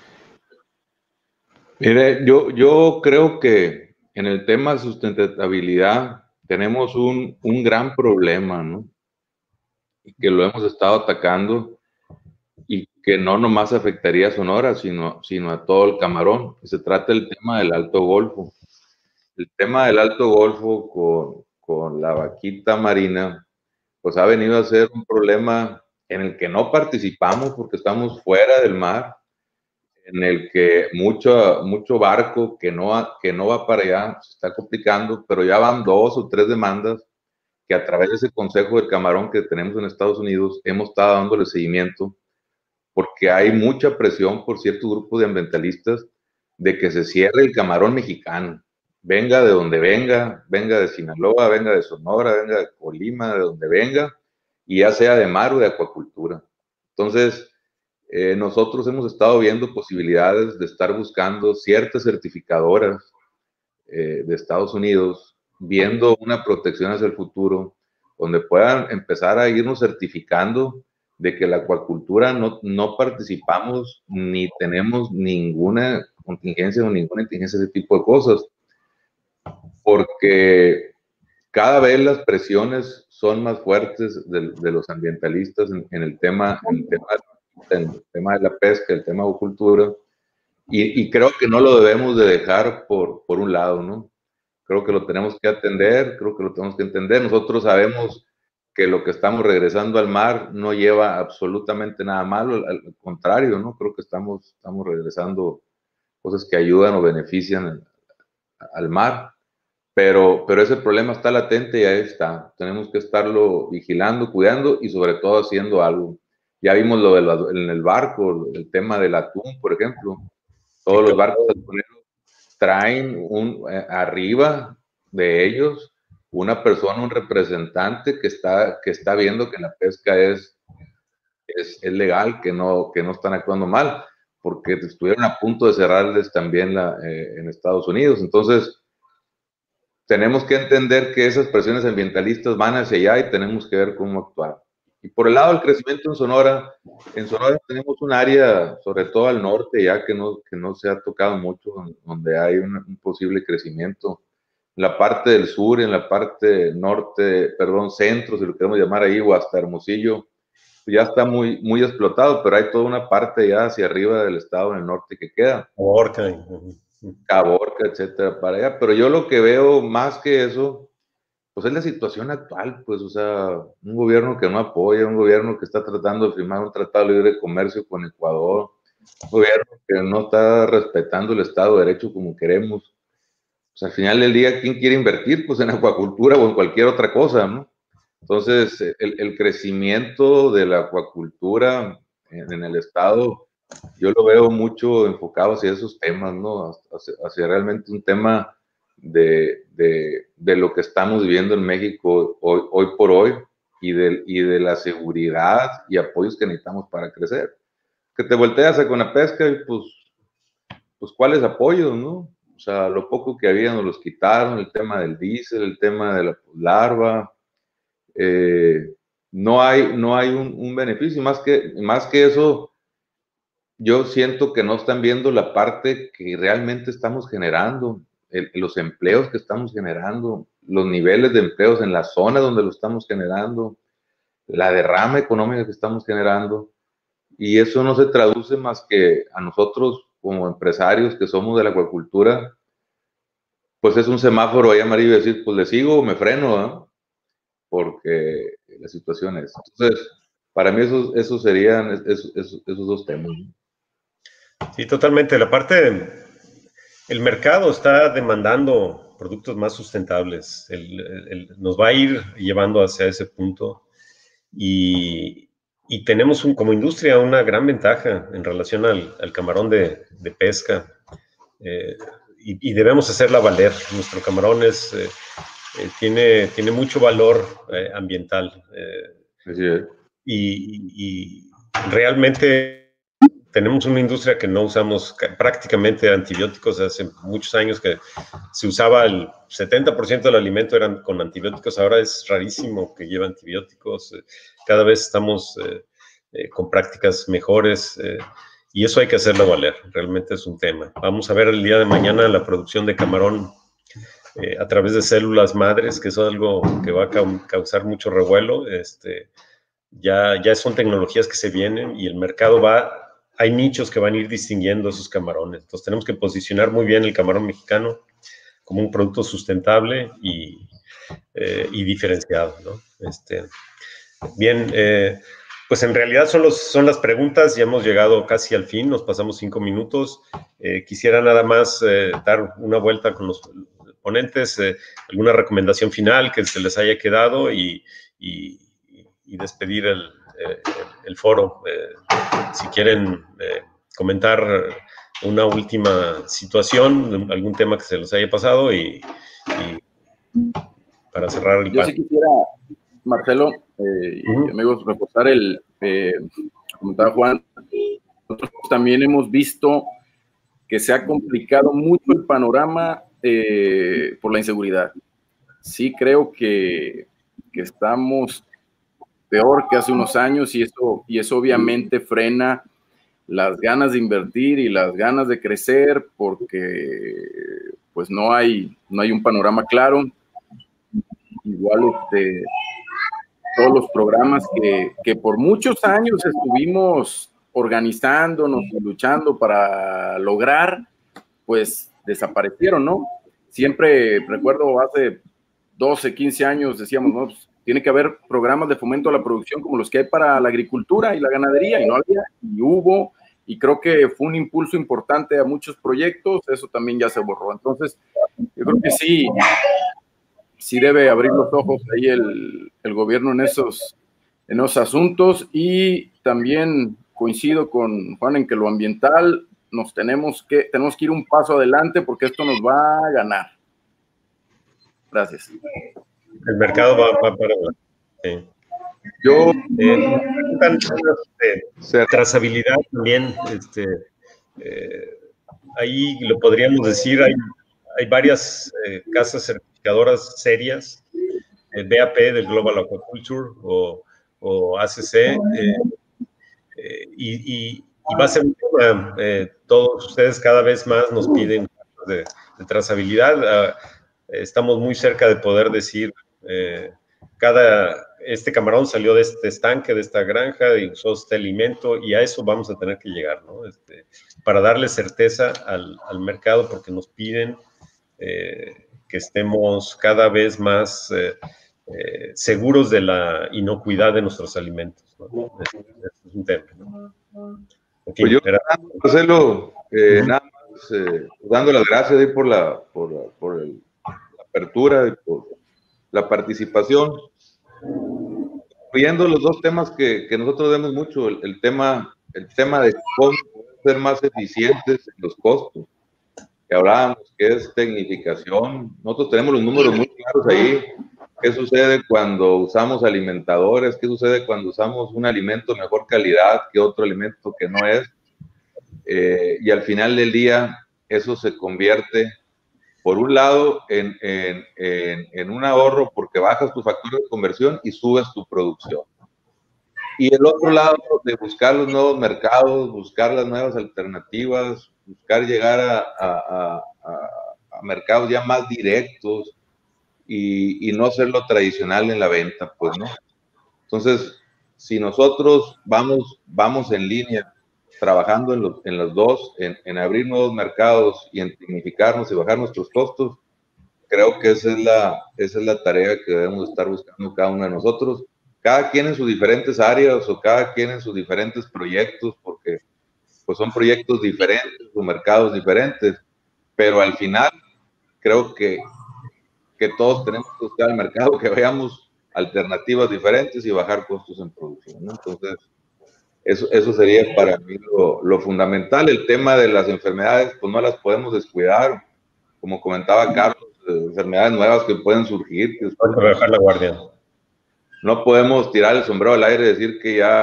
Mire, yo creo que en el tema de sustentabilidad tenemos un gran problema, ¿no? Y que lo hemos estado atacando y que no nomás afectaría a Sonora, sino a todo el Camarón. Se trata del tema del Alto Golfo. El tema del Alto Golfo con la vaquita marina, pues ha venido a ser un problema en el que no participamos porque estamos fuera del mar, en el que mucho barco que no va para allá se está complicando, pero ya van 2 o 3 demandas que a través de ese Consejo del Camarón que tenemos en Estados Unidos hemos estado dándole seguimiento, porque hay mucha presión por cierto grupo de ambientalistas de que se cierre el camarón mexicano, venga de donde venga de Sinaloa, venga de Sonora, venga de Colima, de donde venga, y ya sea de mar o de acuacultura. Entonces, nosotros hemos estado viendo posibilidades de estar buscando ciertas certificadoras de Estados Unidos, viendo una protección hacia el futuro, donde puedan empezar a irnos certificando de que la acuacultura no participamos ni tenemos ninguna contingencia o ninguna contingencia de ese tipo de cosas, porque cada vez las presiones son más fuertes de los ambientalistas en el tema de la pesca, el tema de acuacultura, y creo que no lo debemos de dejar por un lado, ¿no? Creo que lo tenemos que atender, creo que lo tenemos que entender. Nosotros sabemos que lo que estamos regresando al mar no lleva absolutamente nada malo, al contrario, ¿no? Creo que estamos regresando cosas que ayudan o benefician al mar, pero ese problema está latente y ahí está. Tenemos que estarlo vigilando, cuidando y sobre todo haciendo algo. Ya vimos en el barco, el tema del atún, por ejemplo. Todos los barcos atuneros traen arriba de ellos una persona, un representante que está viendo que la pesca es legal, que no están actuando mal, porque estuvieron a punto de cerrarles también en Estados Unidos. Entonces, tenemos que entender que esas presiones ambientalistas van hacia allá y tenemos que ver cómo actuar. Y por el lado del crecimiento en Sonora tenemos un área, sobre todo al norte, ya que no se ha tocado mucho, donde hay un posible crecimiento. En la parte del sur, en la parte norte, centro, si lo queremos llamar ahí, o hasta Hermosillo, ya está muy, muy explotado, pero hay toda una parte ya hacia arriba del estado, en el norte, que queda. Caborca, etcétera, para allá. Pero yo lo que veo más que eso, pues es la situación actual, pues, o sea, un gobierno que no apoya, un gobierno que está tratando de firmar un tratado de libre comercio con Ecuador, un gobierno que no está respetando el Estado de Derecho como queremos. Pues al final del día, ¿quién quiere invertir? Pues en acuacultura o en cualquier otra cosa, ¿no? Entonces, el crecimiento de la acuacultura en el Estado, yo lo veo mucho enfocado hacia esos temas, ¿no? Hacia realmente un tema de lo que estamos viviendo en México hoy por hoy y de la seguridad y apoyos que necesitamos para crecer. Que te volteas con la pesca y pues ¿cuáles apoyos, no? O sea, lo poco que había nos los quitaron, el tema del diésel, el tema de la larva. No hay un beneficio, más que eso, yo siento que no están viendo la parte que realmente estamos generando, los empleos que estamos generando, los niveles de empleos en la zona donde lo estamos generando, la derrama económica que estamos generando, y eso no se traduce más que a nosotros como empresarios que somos de la acuacultura, pues es un semáforo ahí amarillo, decir, pues le sigo o me freno, ¿no? Porque la situación es. Entonces, para mí esos serían esos dos temas. Sí, totalmente. El mercado está demandando productos más sustentables. Nos va a ir llevando hacia ese punto y tenemos como industria una gran ventaja en relación al camarón de pesca y debemos hacerla valer. Nuestro camarón tiene mucho valor ambiental y realmente tenemos una industria que no usamos prácticamente antibióticos. Hace muchos años que se usaba el 70% del alimento eran con antibióticos. Ahora es rarísimo que lleve antibióticos. Cada vez estamos con prácticas mejores y eso hay que hacerlo valer. Realmente es un tema. Vamos a ver el día de mañana la producción de camarón a través de células madres, que eso es algo que va a causar mucho revuelo. Ya son tecnologías que se vienen y el mercado hay nichos que van a ir distinguiendo esos camarones. Entonces tenemos que posicionar muy bien el camarón mexicano como un producto sustentable y diferenciado, ¿no? Bien, pues en realidad son las preguntas. Ya hemos llegado casi al fin, nos pasamos 5 minutos. Quisiera nada más dar una vuelta con los ponentes, alguna recomendación final que se les haya quedado y despedir el foro. Si quieren comentar una última situación, algún tema que se les haya pasado y para cerrar el Yo sí quisiera, Marcelo, y amigos, reforzar comentaba Juan, nosotros también hemos visto que se ha complicado mucho el panorama por la inseguridad. Sí creo que estamos peor que hace unos años y eso obviamente frena las ganas de invertir y las ganas de crecer porque pues no hay un panorama claro. Igual todos los programas que por muchos años estuvimos organizándonos y luchando para lograr, pues desaparecieron, ¿no? Siempre recuerdo hace 12, 15 años decíamos, no, pues, tiene que haber programas de fomento a la producción como los que hay para la agricultura y la ganadería, y no había, y hubo, y creo que fue un impulso importante a muchos proyectos. Eso también ya se borró. Entonces, yo creo que sí debe abrir los ojos ahí el gobierno en esos asuntos, y también coincido con Juan en que lo ambiental tenemos que ir un paso adelante porque esto nos va a ganar. Gracias. el mercado va para adelante. Sí. Yo trazabilidad también, ahí lo podríamos decir, hay varias casas certificadoras serias, BAP del Global Aquaculture o ACC, y va a ser un tema, todos ustedes cada vez más nos piden de trazabilidad. Estamos muy cerca de poder decir, este camarón salió de este estanque, de esta granja, y usó este alimento, y a eso vamos a tener que llegar, ¿no? Para darle certeza al mercado, porque nos piden que estemos cada vez más seguros de la inocuidad de nuestros alimentos, ¿no? Es un tema, ¿no? En fin, pues yo, Marcelo, nada más dando las gracias por la apertura y por la participación, viendo los dos temas que nosotros vemos mucho, el tema de cómo ser más eficientes en los costos, que hablábamos, que es tecnificación. Nosotros tenemos los números muy claros ahí. ¿Qué sucede cuando usamos alimentadores? ¿Qué sucede cuando usamos un alimento de mejor calidad que otro alimento que no es? Y al final del día, eso se convierte, por un lado, en un ahorro porque bajas tu factor de conversión y subes tu producción. Y el otro lado, de buscar los nuevos mercados, buscar las nuevas alternativas, buscar llegar a mercados ya más directos y no ser lo tradicional en la venta, pues, ¿no? Entonces, si nosotros vamos en línea, trabajando en los dos, en abrir nuevos mercados y en tecnificarnos y bajar nuestros costos, creo que esa es la tarea que debemos estar buscando cada uno de nosotros, cada quien en sus diferentes áreas o cada quien en sus diferentes proyectos, porque pues son proyectos diferentes o mercados diferentes, pero al final creo que todos tenemos que buscar el mercado, que veamos alternativas diferentes y bajar costos en producción, ¿no? Entonces, eso sería para mí lo fundamental. El tema de las enfermedades, pues no las podemos descuidar. Como comentaba Carlos, enfermedades nuevas que pueden surgir. Que hay que bajar la guardia. No podemos tirar el sombrero al aire y decir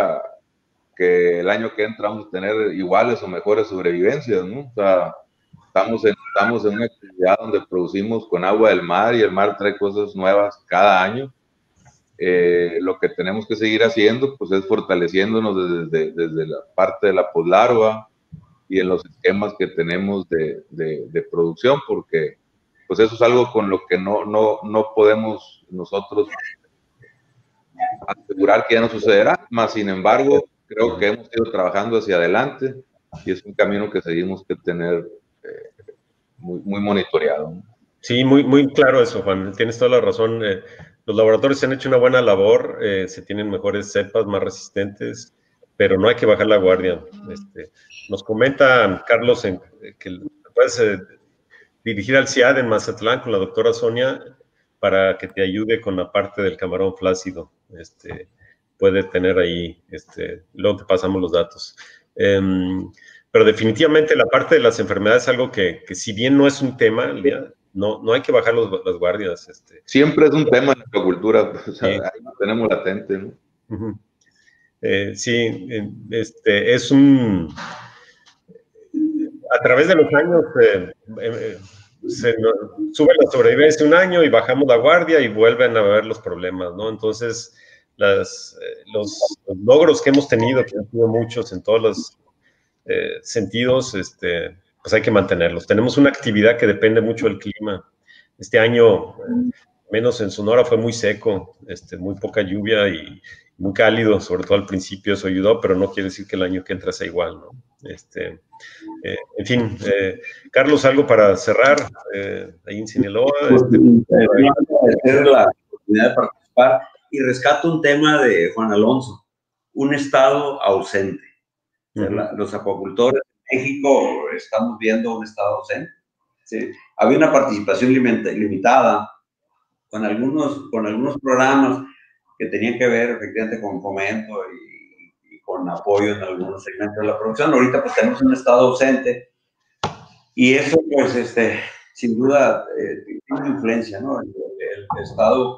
que el año que entra vamos a tener iguales o mejores sobrevivencias, ¿no? O sea, estamos en una actividad donde producimos con agua del mar y el mar trae cosas nuevas cada año. Lo que tenemos que seguir haciendo pues es fortaleciéndonos desde la parte de la poslarva y en los esquemas que tenemos de producción, porque pues eso es algo con lo que no podemos nosotros asegurar que ya no sucederá, más sin embargo creo que hemos ido trabajando hacia adelante y es un camino que seguimos que tener muy monitoreado, ¿no? Sí, muy claro eso, Juan. Tienes toda la razón. Los laboratorios han hecho una buena labor, se tienen mejores cepas, más resistentes, pero no hay que bajar la guardia. Nos comenta Carlos que puedes dirigir al CIAD en Mazatlán con la doctora Sonia para que te ayude con la parte del camarón flácido. Puede tener ahí, luego te pasamos los datos. Pero definitivamente la parte de las enfermedades es algo que si bien no es un tema, no hay que bajar las guardias. Siempre es un tema en la acuicultura, pues, o sea, sí. Ahí lo tenemos latente, ¿no? Uh-huh. Sí, es un... A través de los años sube la sobrevivencia un año y bajamos la guardia y vuelven a haber los problemas, ¿no? Entonces, los logros que hemos tenido, que han sido muchos en todos los sentidos, pues hay que mantenerlos. Tenemos una actividad que depende mucho del clima. Este año, menos en Sonora, fue muy seco, muy poca lluvia y muy cálido, sobre todo al principio eso ayudó, pero no quiere decir que el año que entra sea igual, ¿no? En fin, Carlos, algo para cerrar, ahí en Sinaloa. Agradecer la oportunidad de participar y rescato un tema de Juan Alonso, un estado ausente. Los acuacultores en México estamos viendo un estado ausente. Sí. Había una participación limitada con algunos programas que tenían que ver efectivamente con fomento y con apoyo en algunos segmentos de la producción. Ahorita pues tenemos un estado ausente y eso pues sin duda tiene influencia, ¿no? El estado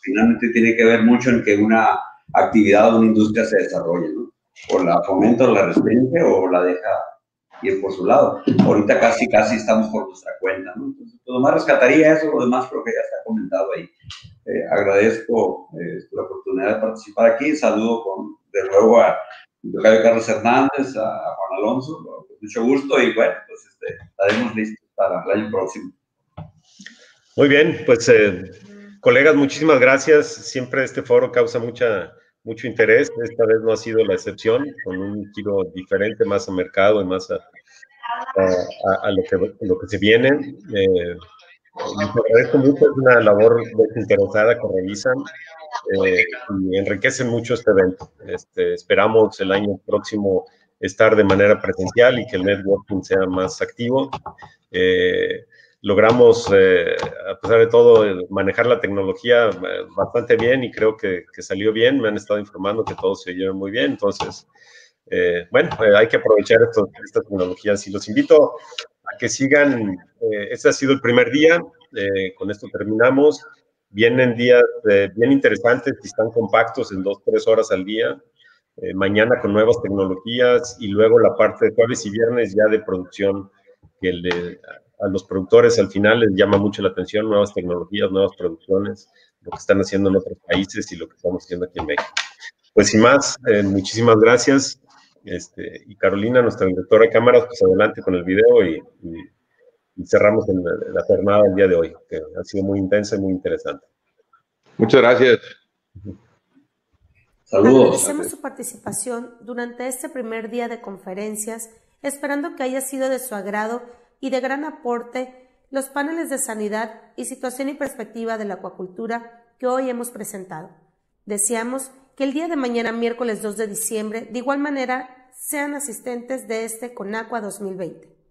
finalmente tiene que ver mucho en que una actividad o una industria se desarrolle, ¿no? O la fomenta, o la restringe, o la deja ir por su lado. Ahorita casi estamos por nuestra cuenta, ¿no? Entonces, pues, nomás rescataría eso, lo demás creo que ya está comentado ahí. Agradezco la oportunidad de participar aquí. Saludo de nuevo a Carlos Hernández, a Juan Alonso, con mucho gusto, y bueno, pues estaremos listos para el año próximo. Muy bien, pues colegas, muchísimas gracias. Siempre este foro causa mucho interés. Esta vez no ha sido la excepción, con un giro diferente, más a mercado y más a lo que se viene. Les agradezco mucho, es una labor desinteresada que realizan y enriquecen mucho este evento. Esperamos el año próximo estar de manera presencial y que el networking sea más activo. Logramos, a pesar de todo, manejar la tecnología bastante bien y creo que salió bien. Me han estado informando que todos se oyeron muy bien. Entonces, bueno, hay que aprovechar estas tecnologías y los invito a que sigan. Este ha sido el primer día. Con esto terminamos. Vienen días bien interesantes y están compactos en 2-3 horas al día. Mañana con nuevas tecnologías y luego la parte de jueves y viernes ya de producción, que a los productores al final les llama mucho la atención, nuevas tecnologías, nuevas producciones, lo que están haciendo en otros países y lo que estamos haciendo aquí en México. Pues sin más, muchísimas gracias. Y Carolina, nuestra directora de cámaras, pues adelante con el video y cerramos la jornada del día de hoy, que ha sido muy intensa y muy interesante. Muchas gracias. Saludos. Agradecemos su participación durante este primer día de conferencias, esperando que haya sido de su agrado y de gran aporte los paneles de sanidad y situación y perspectiva de la acuacultura que hoy hemos presentado. Deseamos que el día de mañana, miércoles 2 de diciembre, de igual manera sean asistentes de Conagua 2020.